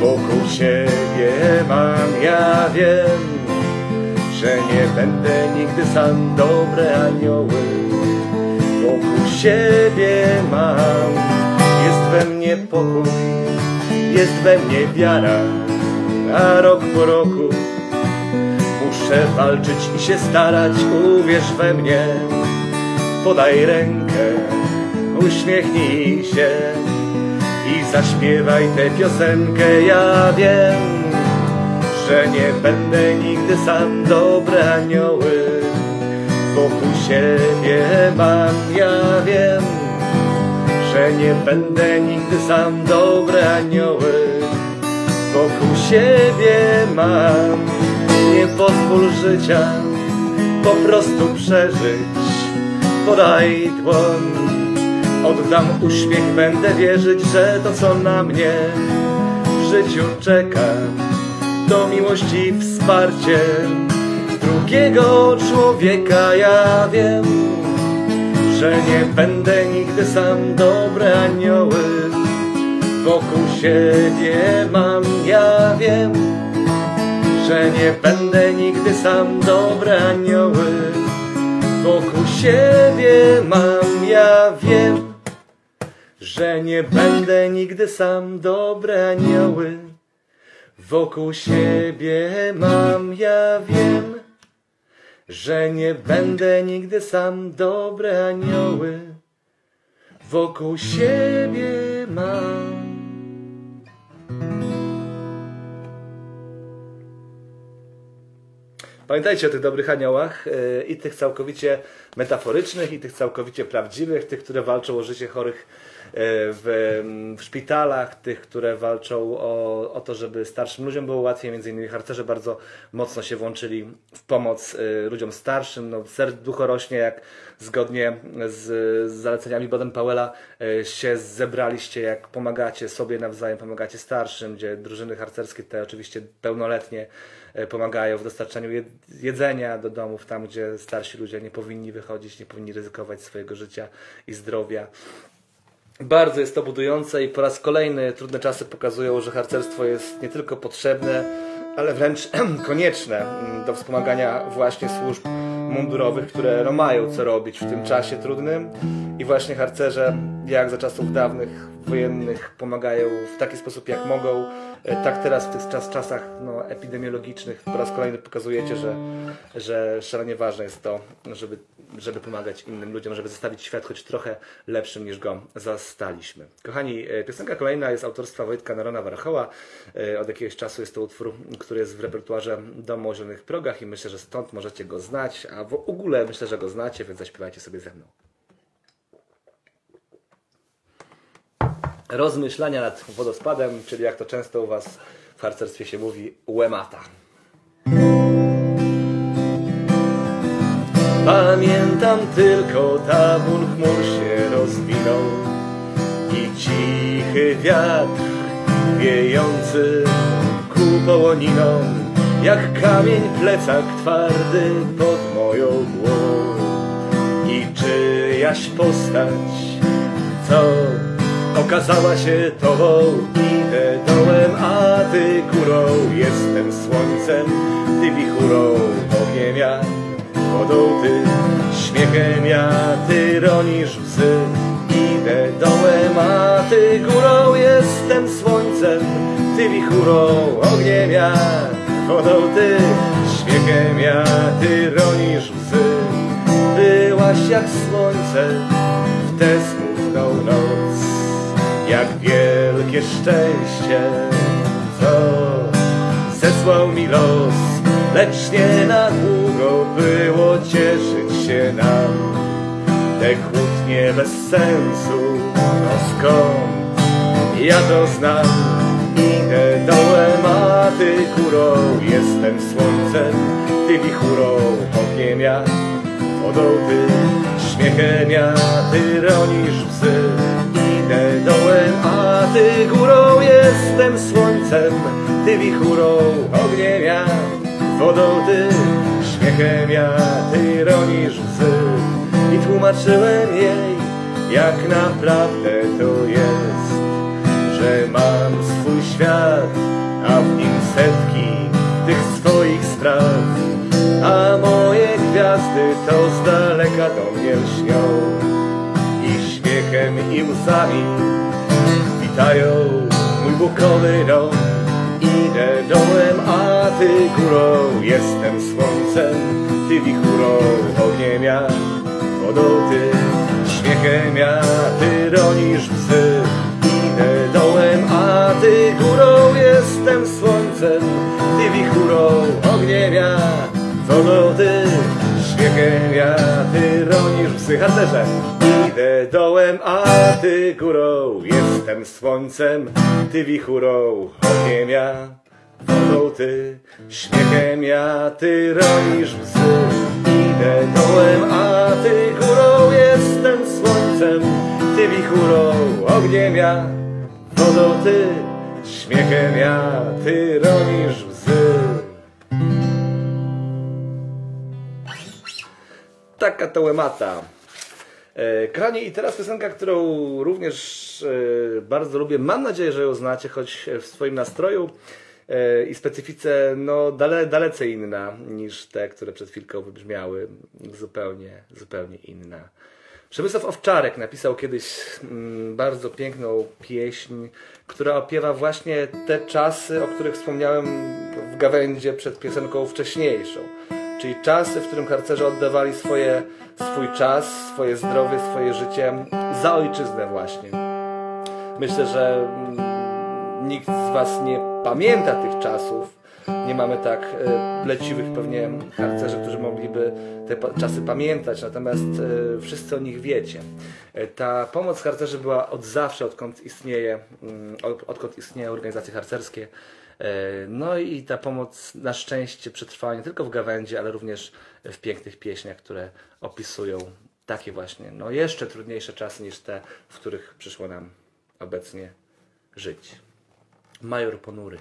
wokół siebie mam, ja wiem, że nie będę nigdy sam, dobre anioły wokół siebie mam. Jest we mnie pokój, jest we mnie wiara, a rok po roku muszę walczyć i się starać. Uwierz we mnie, podaj rękę, uśmiechnij się i zaśpiewaj tę piosenkę. Ja wiem, że nie będę nigdy sam, dobre anioły wokół siebie mam. Ja wiem, że nie będę nigdy sam, dobre anioły wokół siebie mam. Nie pozwól życia po prostu przeżyć, podaj dłoń, oddam uśmiech, będę wierzyć, że to co na mnie w życiu czeka to miłość i wsparcie drugiego człowieka. Ja wiem, że nie będę nigdy sam, dobre anioły wokół siebie mam. Ja wiem, że nie będę nigdy sam, dobre anioły wokół siebie mam. Ja wiem, że nie będę nigdy sam, dobre anioły wokół siebie mam. Ja wiem, że nie będę nigdy sam, dobre anioły wokół siebie mam. Pamiętajcie o tych dobrych aniołach yy, i tych całkowicie metaforycznych, i tych całkowicie prawdziwych, tych, które walczą o życie chorych w, w szpitalach, tych, które walczą o, o to, żeby starszym ludziom było łatwiej. Między innymi harcerze bardzo mocno się włączyli w pomoc y, ludziom starszym. No, serducho rośnie, jak zgodnie z, z zaleceniami Baden-Powella y, się zebraliście, jak pomagacie sobie nawzajem, pomagacie starszym, gdzie drużyny harcerskie, te oczywiście pełnoletnie, y, pomagają w dostarczaniu jedzenia do domów, tam gdzie starsi ludzie nie powinni wychodzić, nie powinni ryzykować swojego życia i zdrowia. Bardzo jest to budujące i po raz kolejny trudne czasy pokazują, że harcerstwo jest nie tylko potrzebne, ale wręcz konieczne do wspomagania właśnie służb mundurowych, które no, mają co robić w tym czasie trudnym. I właśnie harcerze, jak za czasów dawnych, wojennych, pomagają w taki sposób, jak mogą. Tak teraz w tych czas, czasach no, epidemiologicznych po raz kolejny pokazujecie, że, że szalenie ważne jest to, żeby, żeby pomagać innym ludziom, żeby zostawić świat choć trochę lepszym, niż go zastaliśmy. Kochani, piosenka kolejna jest autorstwa Wojtka Nerona Warchoła. Od jakiegoś czasu jest to utwór, który jest w repertuarze Domu o Zielonych Progach i myślę, że stąd możecie go znać, a w ogóle myślę, że go znacie, więc zaśpiewajcie sobie ze mną. Rozmyślania nad wodospadem, czyli jak to często u Was w harcerstwie się mówi, łemata. Pamiętam tylko, tabun chmur się rozwinął i cichy wiatr wiejący ku połoninom, jak kamień plecak twardy pod moją głową. I czyjaś postać, co okazała się Tobą, idę dołem, a Ty górą. Jestem słońcem, Ty wichurą, ogniem ja, wodą Ty, śmiechem ja, Ty ronisz łzy. Idę dołem, a Ty górą. Jestem słońcem, Ty wichurą, ogniem ja, wodą Ty, śmiechem ja, Ty ronisz łzy. Byłaś jak słońce w tę smutną noc, jak wielkie szczęście, co zesłał mi los, lecz nie na długo było cieszyć się nam. Te kłótnie bez sensu, no skąd ja to znam? Idę dołem, a Ty górą. Jestem słońcem, Ty wichurą, ogniem ja, wodą Ty, śmiechem ja, Ty ronisz łzy. Idę dołem, a Ty górą. Jestem słońcem, Ty wichurą, ogniem ja, wodą Ty, śmiechem ja, Ty ronisz łzy. I tłumaczyłem jej, jak naprawdę to jest, że mam swój świat gwiazdy to z daleka do mnie lśnią i śmiechem i łzami witają mój bukowy dom. Idę dołem, a ty górą, jestem słońcem, ty wichurą, ogniem ja, wodą ty, śmiechem ja, ty ronisz psy. Idę dołem, a ty górą, jestem słońcem, ty wichurą, ogniem ja, wodą ty, śmiechem ja, ty ronisz psy. Harcerze! Idę dołem, a ty górą, jestem słońcem, ty wichurą, ogniem ja, wodą ty, śmiechem ja, ty ronisz psy. Idę dołem, a ty górą, jestem słońcem, ty wichurą, ogniem ja, wodą ty, śmiechem ja, ty ronisz łzy. Taka to łemata. Kochani, i teraz piosenka, którą również bardzo lubię. Mam nadzieję, że ją znacie, choć w swoim nastroju i specyfice no, dale, dalece inna niż te, które przed chwilką wybrzmiały. Zupełnie, zupełnie inna. Przemysław Owczarek napisał kiedyś bardzo piękną pieśń, która opiewa właśnie te czasy, o których wspomniałem w gawędzie przed piosenką wcześniejszą. Czyli czasy, w którym harcerze oddawali swoje, swój czas, swoje zdrowie, swoje życie za ojczyznę właśnie. Myślę, że nikt z was nie pamięta tych czasów. Nie mamy tak leciwych pewnie harcerzy, którzy mogliby te czasy pamiętać, natomiast wszyscy o nich wiecie. Ta pomoc harcerzy była od zawsze, odkąd istnieje, odkąd istnieją organizacje harcerskie. No i ta pomoc na szczęście przetrwała nie tylko w gawędzi, ale również w pięknych pieśniach, które opisują takie właśnie, no jeszcze trudniejsze czasy niż te, w których przyszło nam obecnie żyć. Major Ponury.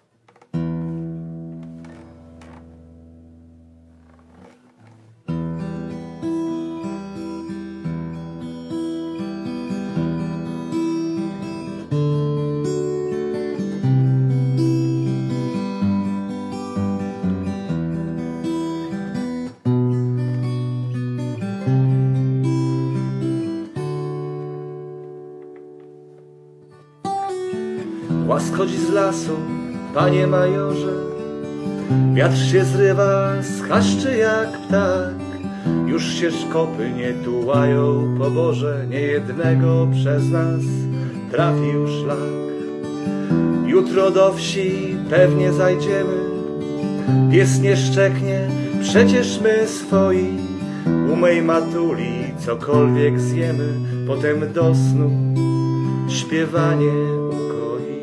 Łaskoci z lasu, panie majorze, wiatr się zrywa z chaszczy jak ptak. Już się szkopy nie tułają po Boże, niejednego przez nas trafił szlak. Jutro do wsi pewnie zajdziemy, pies nie szczeknie, przecież my swoi. U mej matuli cokolwiek zjemy, potem do snu śpiewanie ukoi.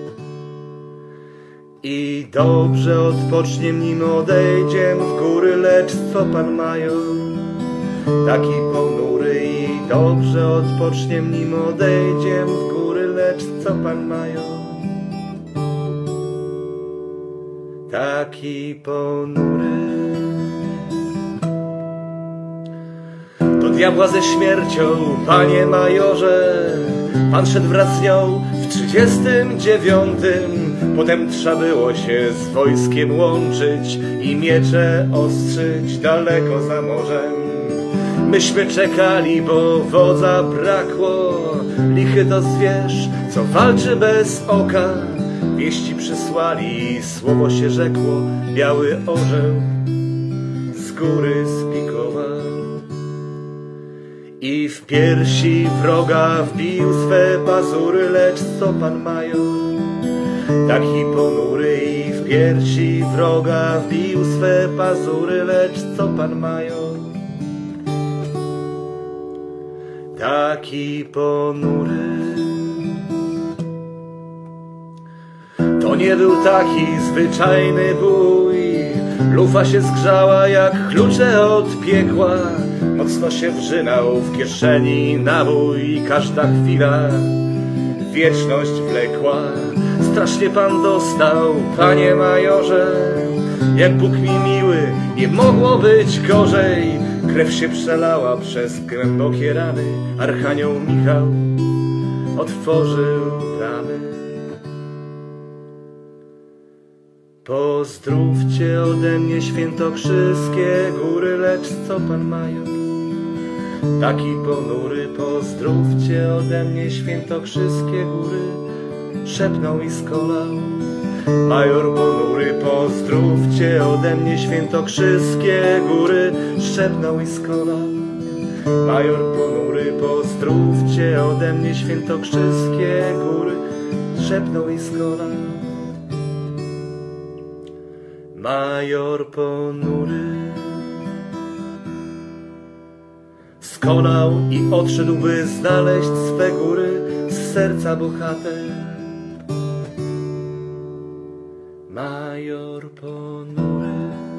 I dobrze odpoczniem, nim odejdziem w góry, lecz co pan major taki ponury? I dobrze odpoczniem, nim odejdziem w góry, lecz co pan major taki ponury? Do diabła ze śmiercią, panie majorze, pan szedł wraz z nią w trzydziestym dziewiątym. Potem trzeba było się z wojskiem łączyć i miecze ostrzyć daleko za morzem. Myśmy czekali, bo wodza brakło. Lichy to zwierz, co walczy bez oka. Wieści przysłali, słowo się rzekło, biały orzeł z góry spikował. I w piersi wroga wbił swe pazury, lecz co pan major taki ponury? I w piersi wroga wbił swe pazury, lecz co pan major taki ponury? To nie był taki zwyczajny bój, lufa się zgrzała jak klucze od piekła. Mocno się wrzynał w kieszeni nabój, każda chwila wieczność wlekła. Strasznie pan dostał, panie majorze, jak Bóg mi miły, nie mogło być gorzej. Krew się przelała przez głębokie rany, archanioł Michał otworzył bramy. Pozdrówcie ode mnie świętokrzyskie góry, lecz co pan major? Taki ponury, pozdrówcie ode mnie świętokrzyskie góry, szepnął i skolał. Major ponury, pozdrówcie ode mnie świętokrzyskie góry, szepnął i skolał. Major ponury, pozdrówcie ode mnie świętokrzyskie góry, szepnął i skolał. Major ponury skonał i odszedł, by znaleźć swe góry, z serca bohater. Major ponury.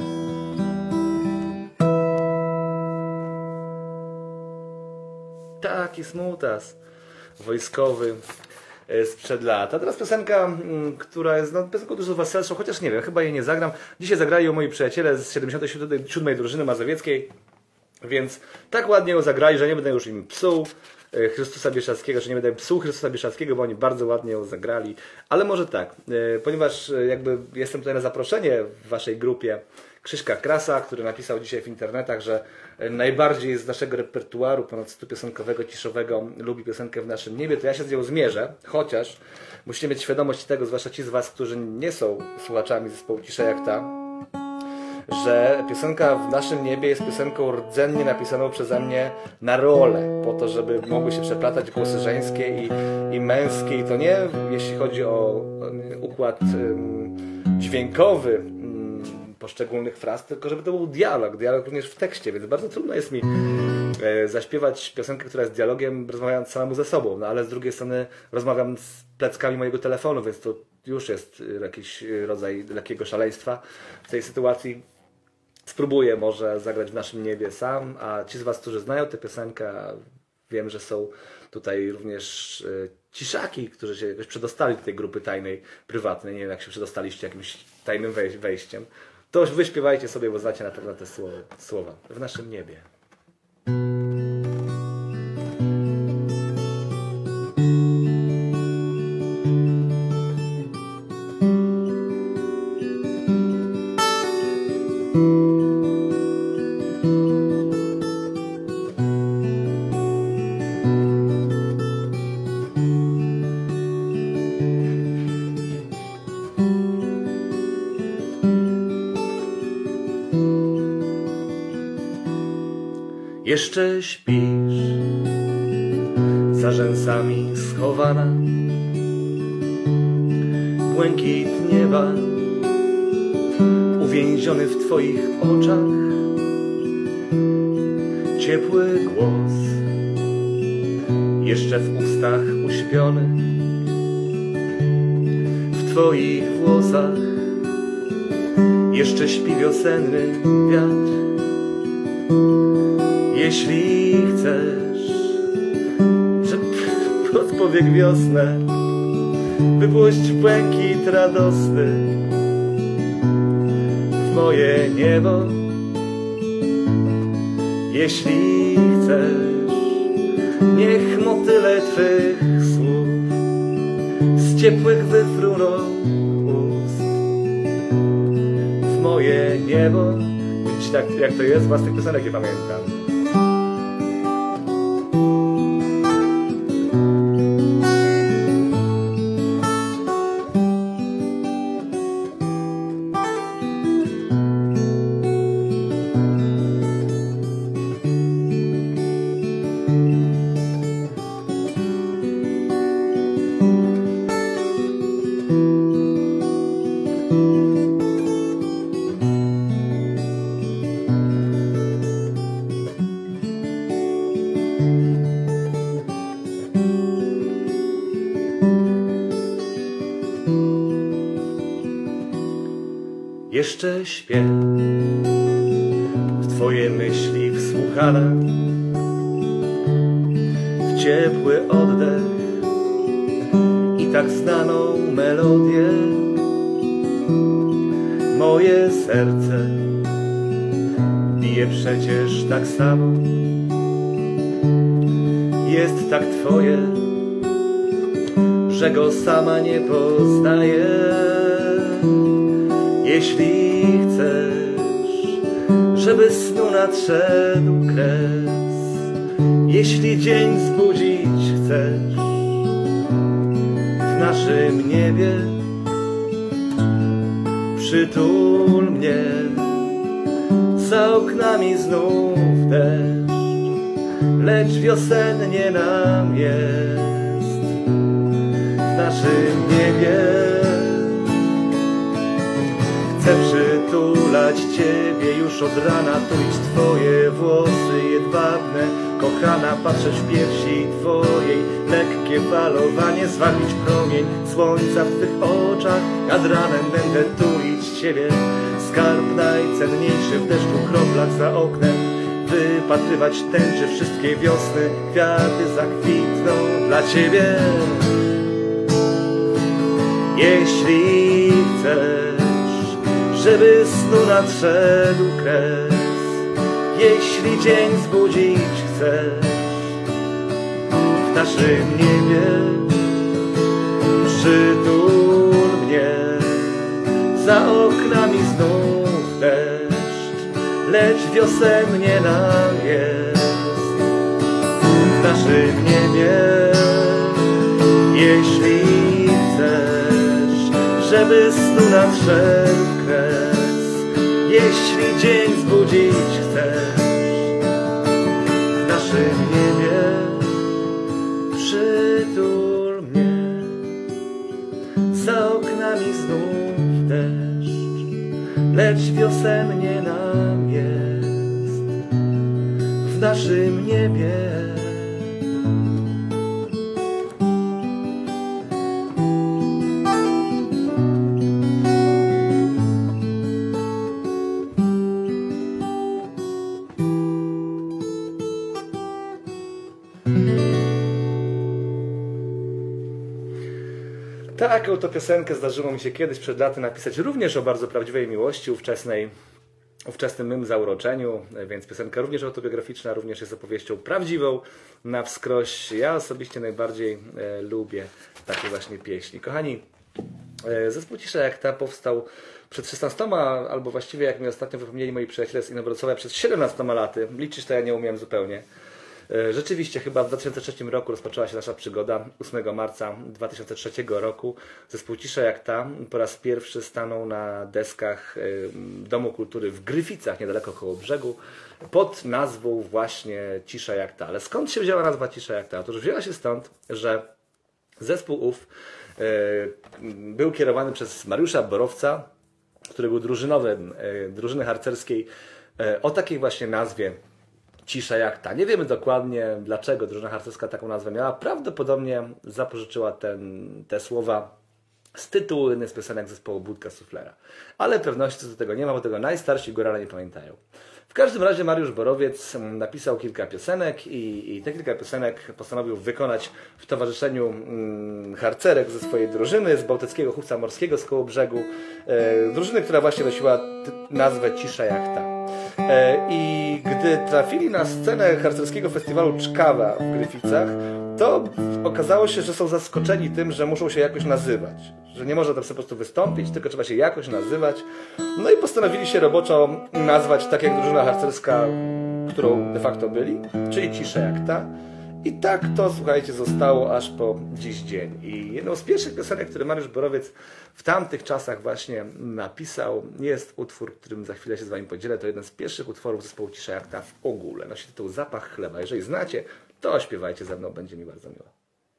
Taki smutas wojskowy sprzed lat. A teraz piosenka, która jest no, piosenką dużo weselszą, chociaż nie wiem, chyba jej nie zagram. Dzisiaj zagrali ją moi przyjaciele z siedemdziesiątej siódmej drużyny mazowieckiej, więc tak ładnie ją zagrali, że nie będę już im psuł Chrystusa Bieszczadzkiego, że nie będę psuł Chrystusa Bieszczadzkiego, bo oni bardzo ładnie ją zagrali. Ale może tak, ponieważ jakby jestem tutaj na zaproszenie w waszej grupie Krzyśka Krasa, który napisał dzisiaj w internetach, że najbardziej z naszego repertuaru ponad stu piosenkowego, ciszowego lubi piosenkę W naszym niebie, to ja się z nią zmierzę, chociaż musicie mieć świadomość tego, zwłaszcza ci z was, którzy nie są słuchaczami zespołu Cisza jak ta, że piosenka W naszym niebie jest piosenką rdzennie napisaną przeze mnie na rolę, po to, żeby mogły się przeplatać głosy żeńskie i, i męskie. I to nie jeśli chodzi o układ um, dźwiękowy poszczególnych fraz, tylko żeby to był dialog, dialog również w tekście, więc bardzo trudno jest mi e, zaśpiewać piosenkę, która jest dialogiem, rozmawiając samemu ze sobą, no ale z drugiej strony rozmawiam z pleckami mojego telefonu, więc to już jest jakiś rodzaj lekkiego szaleństwa. W tej sytuacji spróbuję może zagrać W naszym niebie sam, a ci z was, którzy znają tę piosenkę, wiem, że są tutaj również e, ciszaki, którzy się jakoś przedostali do tej grupy tajnej, prywatnej, nie wiem jak się przedostaliście jakimś tajnym wej wejściem, to wyśpiewajcie sobie, bo znacie na pewno te słowa. W naszym niebie. Jeszcze śpisz, za rzęsami schowana, błękit nieba uwięziony w twoich oczach, ciepły głos jeszcze w ustach uśpiony, w twoich włosach jeszcze śpi wiosenny wiatr. Jeśli chcesz, że pod powiek wiosnę wypuść błękit radosny w moje niebo. Jeśli chcesz, niech motyle twych słów z ciepłych wyfruną ust w moje niebo. Widzicie, tak, jak to jest? Własnych piosenek nie pamiętam. Jeszcze śpię, w twoje myśli wsłuchana, w ciepły oddech i tak znaną melodię. Moje serce bije przecież tak samo, jest tak twoje, że go sama nie poznaje. Jeśli chcesz, żeby snu nadszedł kres, jeśli dzień zbudzić chcesz w naszym niebie, przytul mnie, za oknami znów deszcz, lecz wiosennie nam jest w naszym niebie. Chcę przytulać Ciebie już od rana, tulić Twoje włosy jedwabne, kochana, patrzeć w piersi Twojej, lekkie falowanie, zwabić promień słońca w Twych oczach. Nad ranem będę tulić Ciebie, skarb najcenniejszy w deszczu kroplach za oknem, wypatrywać tęczy wszystkie wiosny, kwiaty zakwitną dla Ciebie. Jeśli chcesz, żeby snu nadszedł kres, jeśli dzień zbudzić chcesz w naszym niebie, przytul mnie, za oknami znów deszcz, lecz wiosennie nam jest w naszym niebie. Jeśli chcesz, żeby snu nadszedł kres, jeśli dzień zbudzić chcesz w naszym niebie, przytul mnie, za oknami znów deszcz, lecz wiosennie nam jest w naszym niebie. Taką to piosenkę zdarzyło mi się kiedyś przed laty napisać również o bardzo prawdziwej miłości ówczesnej, ówczesnym mym zauroczeniu, więc piosenka również autobiograficzna, również jest opowieścią prawdziwą na wskroś. Ja osobiście najbardziej e, lubię takie właśnie pieśni. Kochani, e, zespół Cisza jak ta powstał przed szesnastoma, albo właściwie jak mi ostatnio wypomnieli moi przyjaciele z Inowrocławia, przed siedemnastoma laty. Liczyć to ja nie umiem zupełnie. Rzeczywiście chyba w dwa tysiące trzecim roku rozpoczęła się nasza przygoda. ósmego marca dwa tysiące trzeciego roku zespół Cisza jak ta po raz pierwszy stanął na deskach Domu Kultury w Gryficach, niedaleko Kołobrzegu, pod nazwą właśnie Cisza jak ta. Ale skąd się wzięła nazwa Cisza jak ta? Otóż wzięła się stąd, że zespół ów był kierowany przez Mariusza Borowca, który był drużynowym drużyny harcerskiej o takiej właśnie nazwie Cisza jak ta. Nie wiemy dokładnie, dlaczego drużyna harcerska taką nazwę miała. Prawdopodobnie zapożyczyła ten, te słowa z tytułu jednej z piosenek zespołu Budka Suflera. Ale pewności co do tego nie ma, bo tego najstarsi górale nie pamiętają. W każdym razie Mariusz Borowiec napisał kilka piosenek i, i te kilka piosenek postanowił wykonać w towarzyszeniu mm, harcerek ze swojej drużyny, z Bałtyckiego Chówca Morskiego z Kołobrzegu. E, drużyny, która właśnie nosiła nazwę Cisza jak ta. I gdy trafili na scenę harcerskiego festiwalu Czkawa w Gryficach, to okazało się, że są zaskoczeni tym, że muszą się jakoś nazywać. Że nie można tam sobie po prostu wystąpić, tylko trzeba się jakoś nazywać. No i postanowili się roboczo nazwać tak jak drużyna harcerska, którą de facto byli, czyli Cisza jak ta. I tak to, słuchajcie, zostało aż po dziś dzień. I jedną z pierwszych piosenek, które Mariusz Borowiec w tamtych czasach właśnie napisał, jest utwór, którym za chwilę się z Wami podzielę. To jeden z pierwszych utworów zespołu Cisza jak ta w ogóle. Nosi tytuł Zapach chleba. Jeżeli znacie, to śpiewajcie ze mną, będzie mi bardzo miło.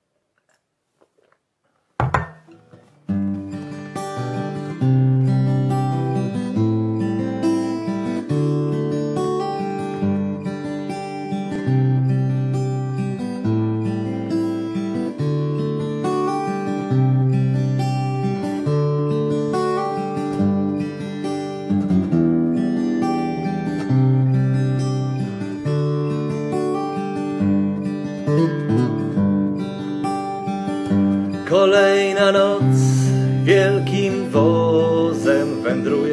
Kolejna noc wielkim wozem wędruje.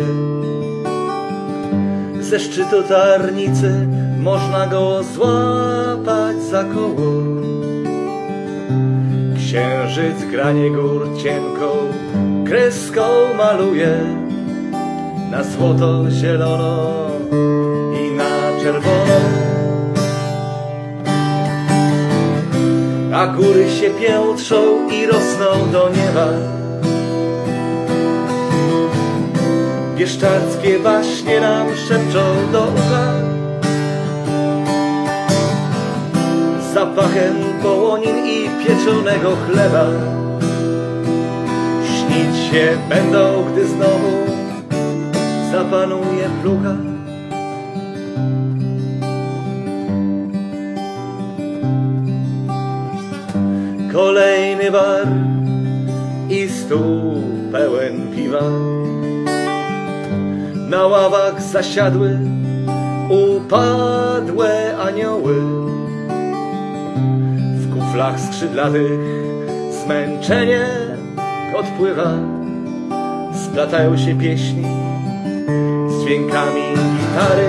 Ze szczytu Tarnicy można go złapać za koło. Księżyc granie gór cienką kreską maluje. na złoto, zielono i na czerwono. A góry się piętrzą i rosną do nieba. Bieszczadzkie baśnie nam szepczą do ucha. Zapachem połonin i pieczonego chleba śnić się będą, gdy znowu zapanuje plucha. Kolejny bar i stół pełen piwa. Na ławach zasiadły upadłe anioły. W kuflach skrzydlatych zmęczenie odpływa. Splatają się pieśni z dźwiękami gitary.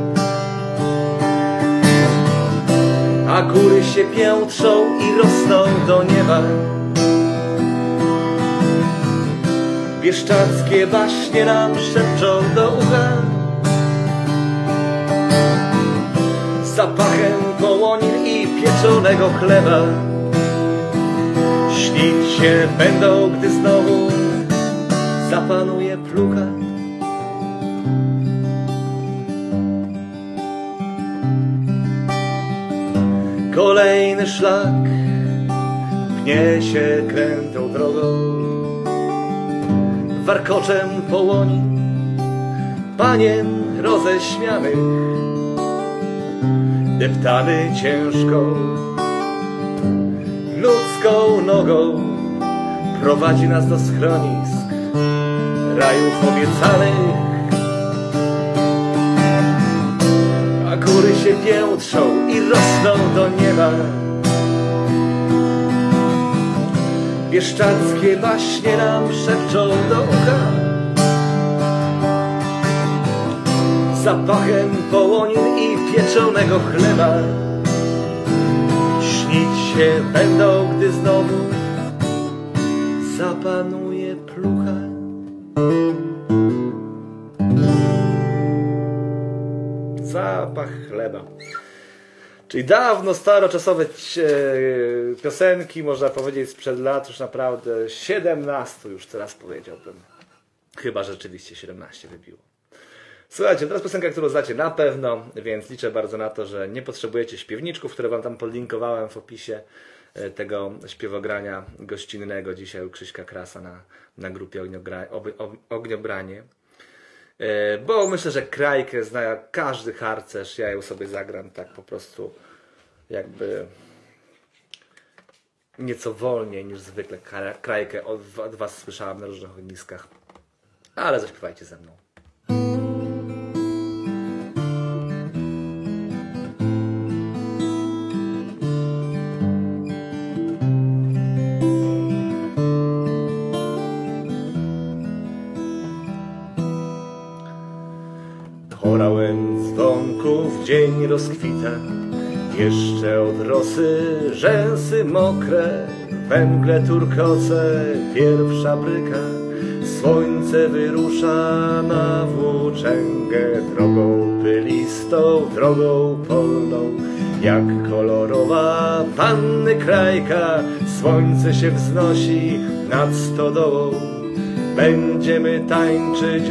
A góry się piętrzą i rosną do nieba. Bieszczadzkie baśnie nam szepczą do ucha. Zapachem połonin i pieczonego chleba śnić się będą, gdy znowu zapanuje plucha. Kolejny szlak pnie się krętą drogą. Warkoczem połoni panien roześmianych, deptany ciężką ludzką nogą, prowadzi nas do schronisk rajów obiecanych. A góry się piętrzą i rosną do nieba. Bieszczadzkie baśnie nam szepczą do ucha. Zapachem połonin i pieczonego chleba śnić się będą, gdy znowu zapanuje plucha. Zapach chleba. Czyli dawno staroczasowe piosenki, można powiedzieć sprzed lat już naprawdę siedemnastu już teraz powiedziałbym. Chyba rzeczywiście siedemnaście wybiło. Słuchajcie, teraz piosenka, którą znacie na pewno, więc liczę bardzo na to, że nie potrzebujecie śpiewniczków, które wam tam podlinkowałem w opisie tego śpiewogrania gościnnego dzisiaj u Krzyśka Krasa na, na grupie Ogniogra, Ogniobranie. Bo myślę, że krajkę zna każdy harcerz, ja ją sobie zagram tak po prostu jakby nieco wolniej niż zwykle krajkę od, od was słyszałem na różnych ogniskach, ale zaśpiewajcie ze mną. Chorałem dzwonków dzień rozkwita, jeszcze od rosy rzęsy mokre, węgle turkoce, pierwsza bryka, słońce wyrusza na włóczęgę, drogą pylistą, drogą polną, jak kolorowa panny krajka, słońce się wznosi nad stodołą, będziemy tańczyć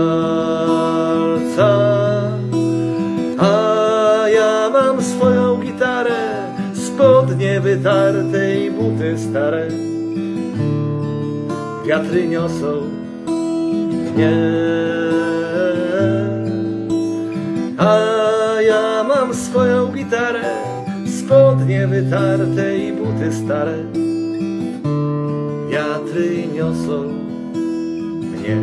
walca. A ja mam swoją gitarę, spodnie wytarte i buty stare, wiatry niosą mnie. A ja mam swoją gitarę, spodnie wytarte i buty stare, wiatry niosą mnie.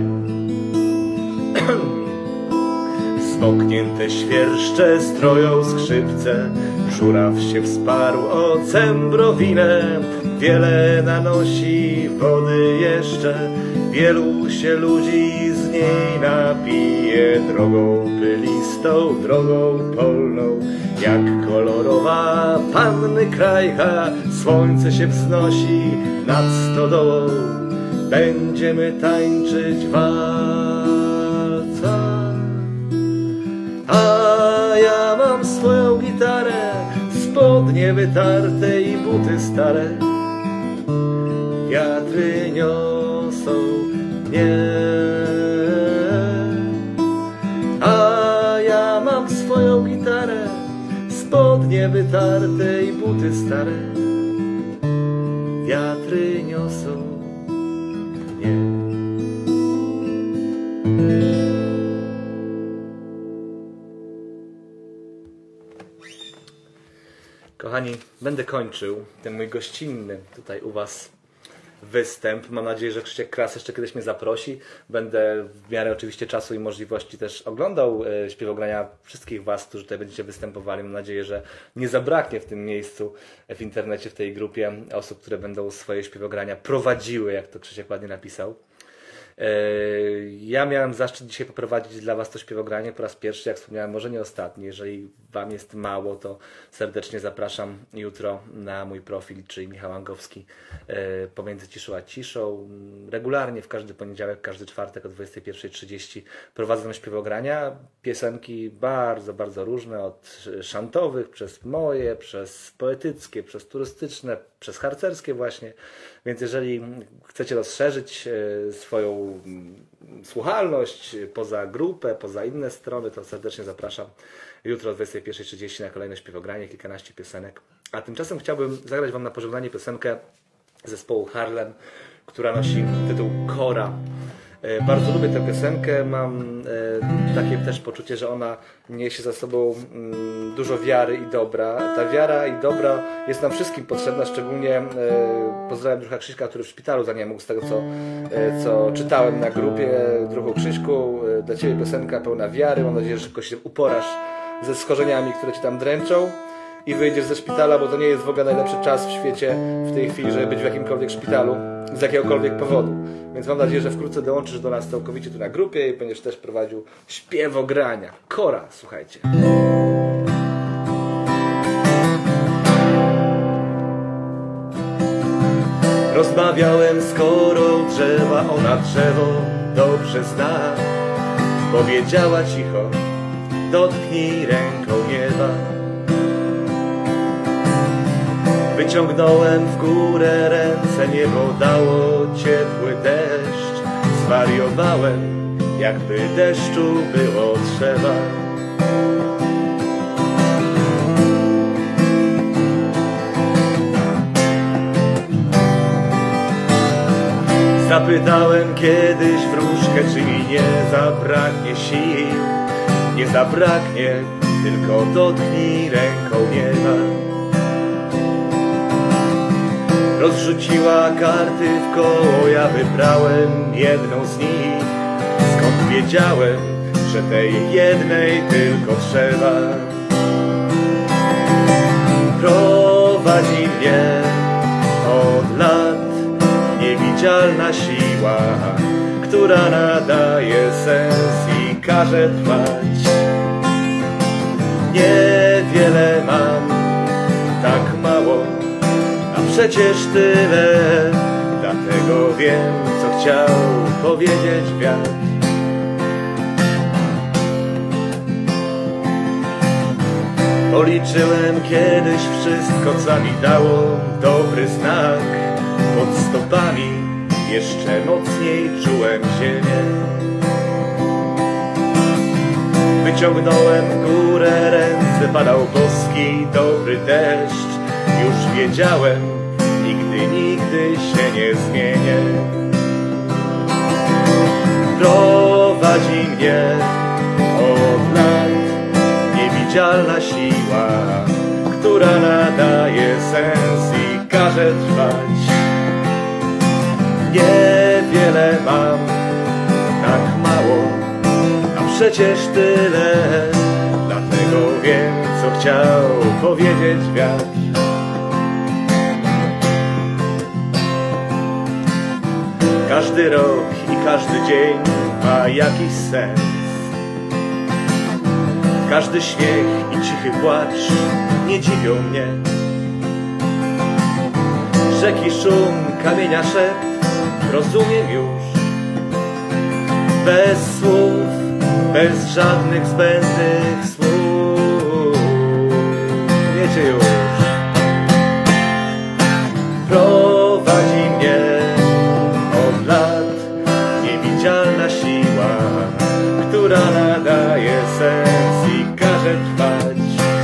Smoknięte świerszcze stroją skrzypce, żuraw się wsparł o cembrowinę, wiele nanosi wody jeszcze, wielu się ludzi z niej napije, drogą pylistą, drogą polną, jak kolorowa panny krajka, słońce się wznosi nad stodołą, będziemy tańczyć walca. A ja mam swoją gitarę, spodnie wytarte i buty stare. Wiatry niosą mnie. A ja mam swoją gitarę, spodnie wytarte i buty stare. Wiatry niosą mnie. Kochani, będę kończył ten mój gościnny tutaj u Was występ. Mam nadzieję, że Krzysiek Kras jeszcze kiedyś mnie zaprosi. Będę w miarę oczywiście czasu i możliwości też oglądał e, śpiewogrania wszystkich Was, którzy tutaj będziecie występowali. Mam nadzieję, że nie zabraknie w tym miejscu, w internecie, w tej grupie osób, które będą swoje śpiewogrania prowadziły, jak to Krzysiek ładnie napisał. Ja miałem zaszczyt dzisiaj poprowadzić dla Was to śpiewogranie po raz pierwszy, jak wspomniałem, może nie ostatni. Jeżeli Wam jest mało, to serdecznie zapraszam jutro na mój profil, czyli Michał Angowski, pomiędzy ciszą a ciszą. Regularnie w każdy poniedziałek, każdy czwartek o dwudziestej pierwszej trzydzieści prowadzę tam śpiewogrania, piosenki bardzo, bardzo różne, od szantowych, przez moje, przez poetyckie, przez turystyczne, przez harcerskie właśnie. Więc jeżeli chcecie rozszerzyć swoją słuchalność poza grupę, poza inne strony, to serdecznie zapraszam jutro o dwudziestej pierwszej trzydzieści na kolejne śpiewogranie, kilkanaście piosenek. A tymczasem chciałbym zagrać Wam na pożegnanie piosenkę zespołu Harlem, która nosi tytuł Kora. Bardzo lubię tę piosenkę, mam takie też poczucie, że ona niesie za sobą dużo wiary i dobra. Ta wiara i dobra jest nam wszystkim potrzebna, szczególnie pozdrawiam druha Krzyśka, który w szpitalu za nie mógł, z tego co, co czytałem na grupie. Druhu Krzyśku, dla Ciebie piosenka pełna wiary, mam nadzieję, że szybko się uporasz ze schorzeniami, które Cię tam dręczą i wyjdziesz ze szpitala, bo to nie jest w ogóle najlepszy czas w świecie w tej chwili, żeby być w jakimkolwiek szpitalu z jakiegokolwiek powodu. Więc mam nadzieję, że wkrótce dołączysz do nas całkowicie tu na grupie i będziesz też prowadził śpiewogrania. Kora, słuchajcie. Rozmawiałem z korą drzewa, ona drzewo dobrze zna. Powiedziała cicho, dotknij ręką nieba. Wyciągnąłem w górę ręce, niebo dało ciepły deszcz. Zwariowałem, jakby deszczu było trzeba. Zapytałem kiedyś wróżkę, czy mi nie zabraknie sił. Nie zabraknie, tylko dotknij ręką nieba. Rozrzuciła karty w koło, ja wybrałem jedną z nich. Skąd wiedziałem, że tej jednej tylko trzeba. Prowadzi mnie od lat niewidzialna siła, która nadaje sens i każe trwać. Niewiele mam, tak mało, przecież tyle, dlatego wiem, co chciał powiedzieć wiatr. Policzyłem kiedyś wszystko, co mi dało dobry znak. Pod stopami jeszcze mocniej czułem ziemię. Wyciągnąłem w górę ręce, padał boski dobry deszcz. Już wiedziałem, nigdy, nigdy się nie zmienię. Prowadzi mnie od lat niewidzialna siła, która nadaje sens i każe trwać. Niewiele mam, tak mało, a przecież tyle, dlatego wiem, co chciał powiedzieć wiatr. Każdy rok i każdy dzień ma jakiś sens. Każdy śmiech i cichy płacz nie dziwią mnie. Rzeki szum, kamienia szept rozumiem już. Bez słów bez żadnych zbędnych słów. Wiecie już. Prowadzi mnie od lat niewidzialna siła, która nadaje sens i każe trwać.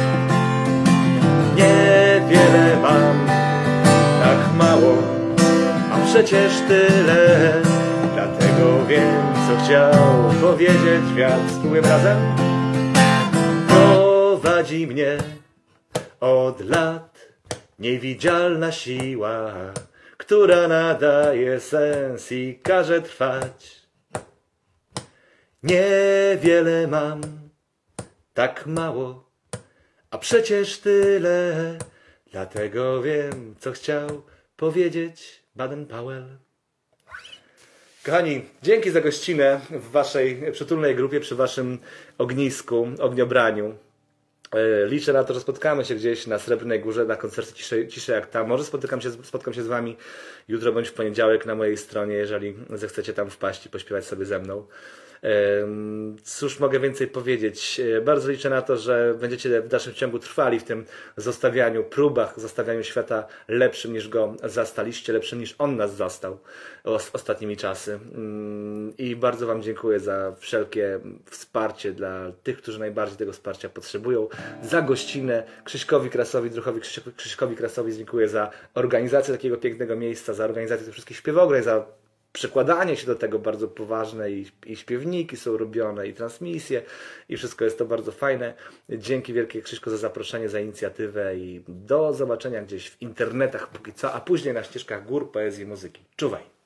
Niewiele mam, tak mało, a przecież tyle. Dlatego wiem, co chciał powiedzieć świat. Spróbujemy razem? Prowadzi mnie od lat niewidzialna siła, która nadaje sens i każe trwać. Niewiele mam, tak mało, a przecież tyle. Dlatego wiem, co chciał powiedzieć Baden-Powell. Kochani, dzięki za gościnę w waszej przytulnej grupie, przy waszym ognisku, ogniobraniu. Liczę na to, że spotkamy się gdzieś na Srebrnej Górze na koncercie Ciszej, Ciszej jak tam. Może spotykam się, spotkam się z wami jutro bądź w poniedziałek na mojej stronie, jeżeli zechcecie tam wpaść i pośpiewać sobie ze mną. Cóż mogę więcej powiedzieć? Bardzo liczę na to, że będziecie w dalszym ciągu trwali w tym zostawianiu, próbach zostawianiu świata lepszym niż go zastaliście, lepszym niż on nas zastał ostatnimi czasy. I bardzo wam dziękuję za wszelkie wsparcie dla tych, którzy najbardziej tego wsparcia potrzebują. Za gościnę Krzyśkowi Krasowi, druhowi Krzyśkowi Krasowi dziękuję za organizację takiego pięknego miejsca, za organizację tych wszystkich śpiewograń, za przekładanie się do tego bardzo poważne i, i śpiewniki są robione i transmisje i wszystko jest to bardzo fajne. Dzięki wielkie Krzyśko za zaproszenie, za inicjatywę i do zobaczenia gdzieś w internetach póki co, a później na ścieżkach gór poezji i muzyki. Czuwaj!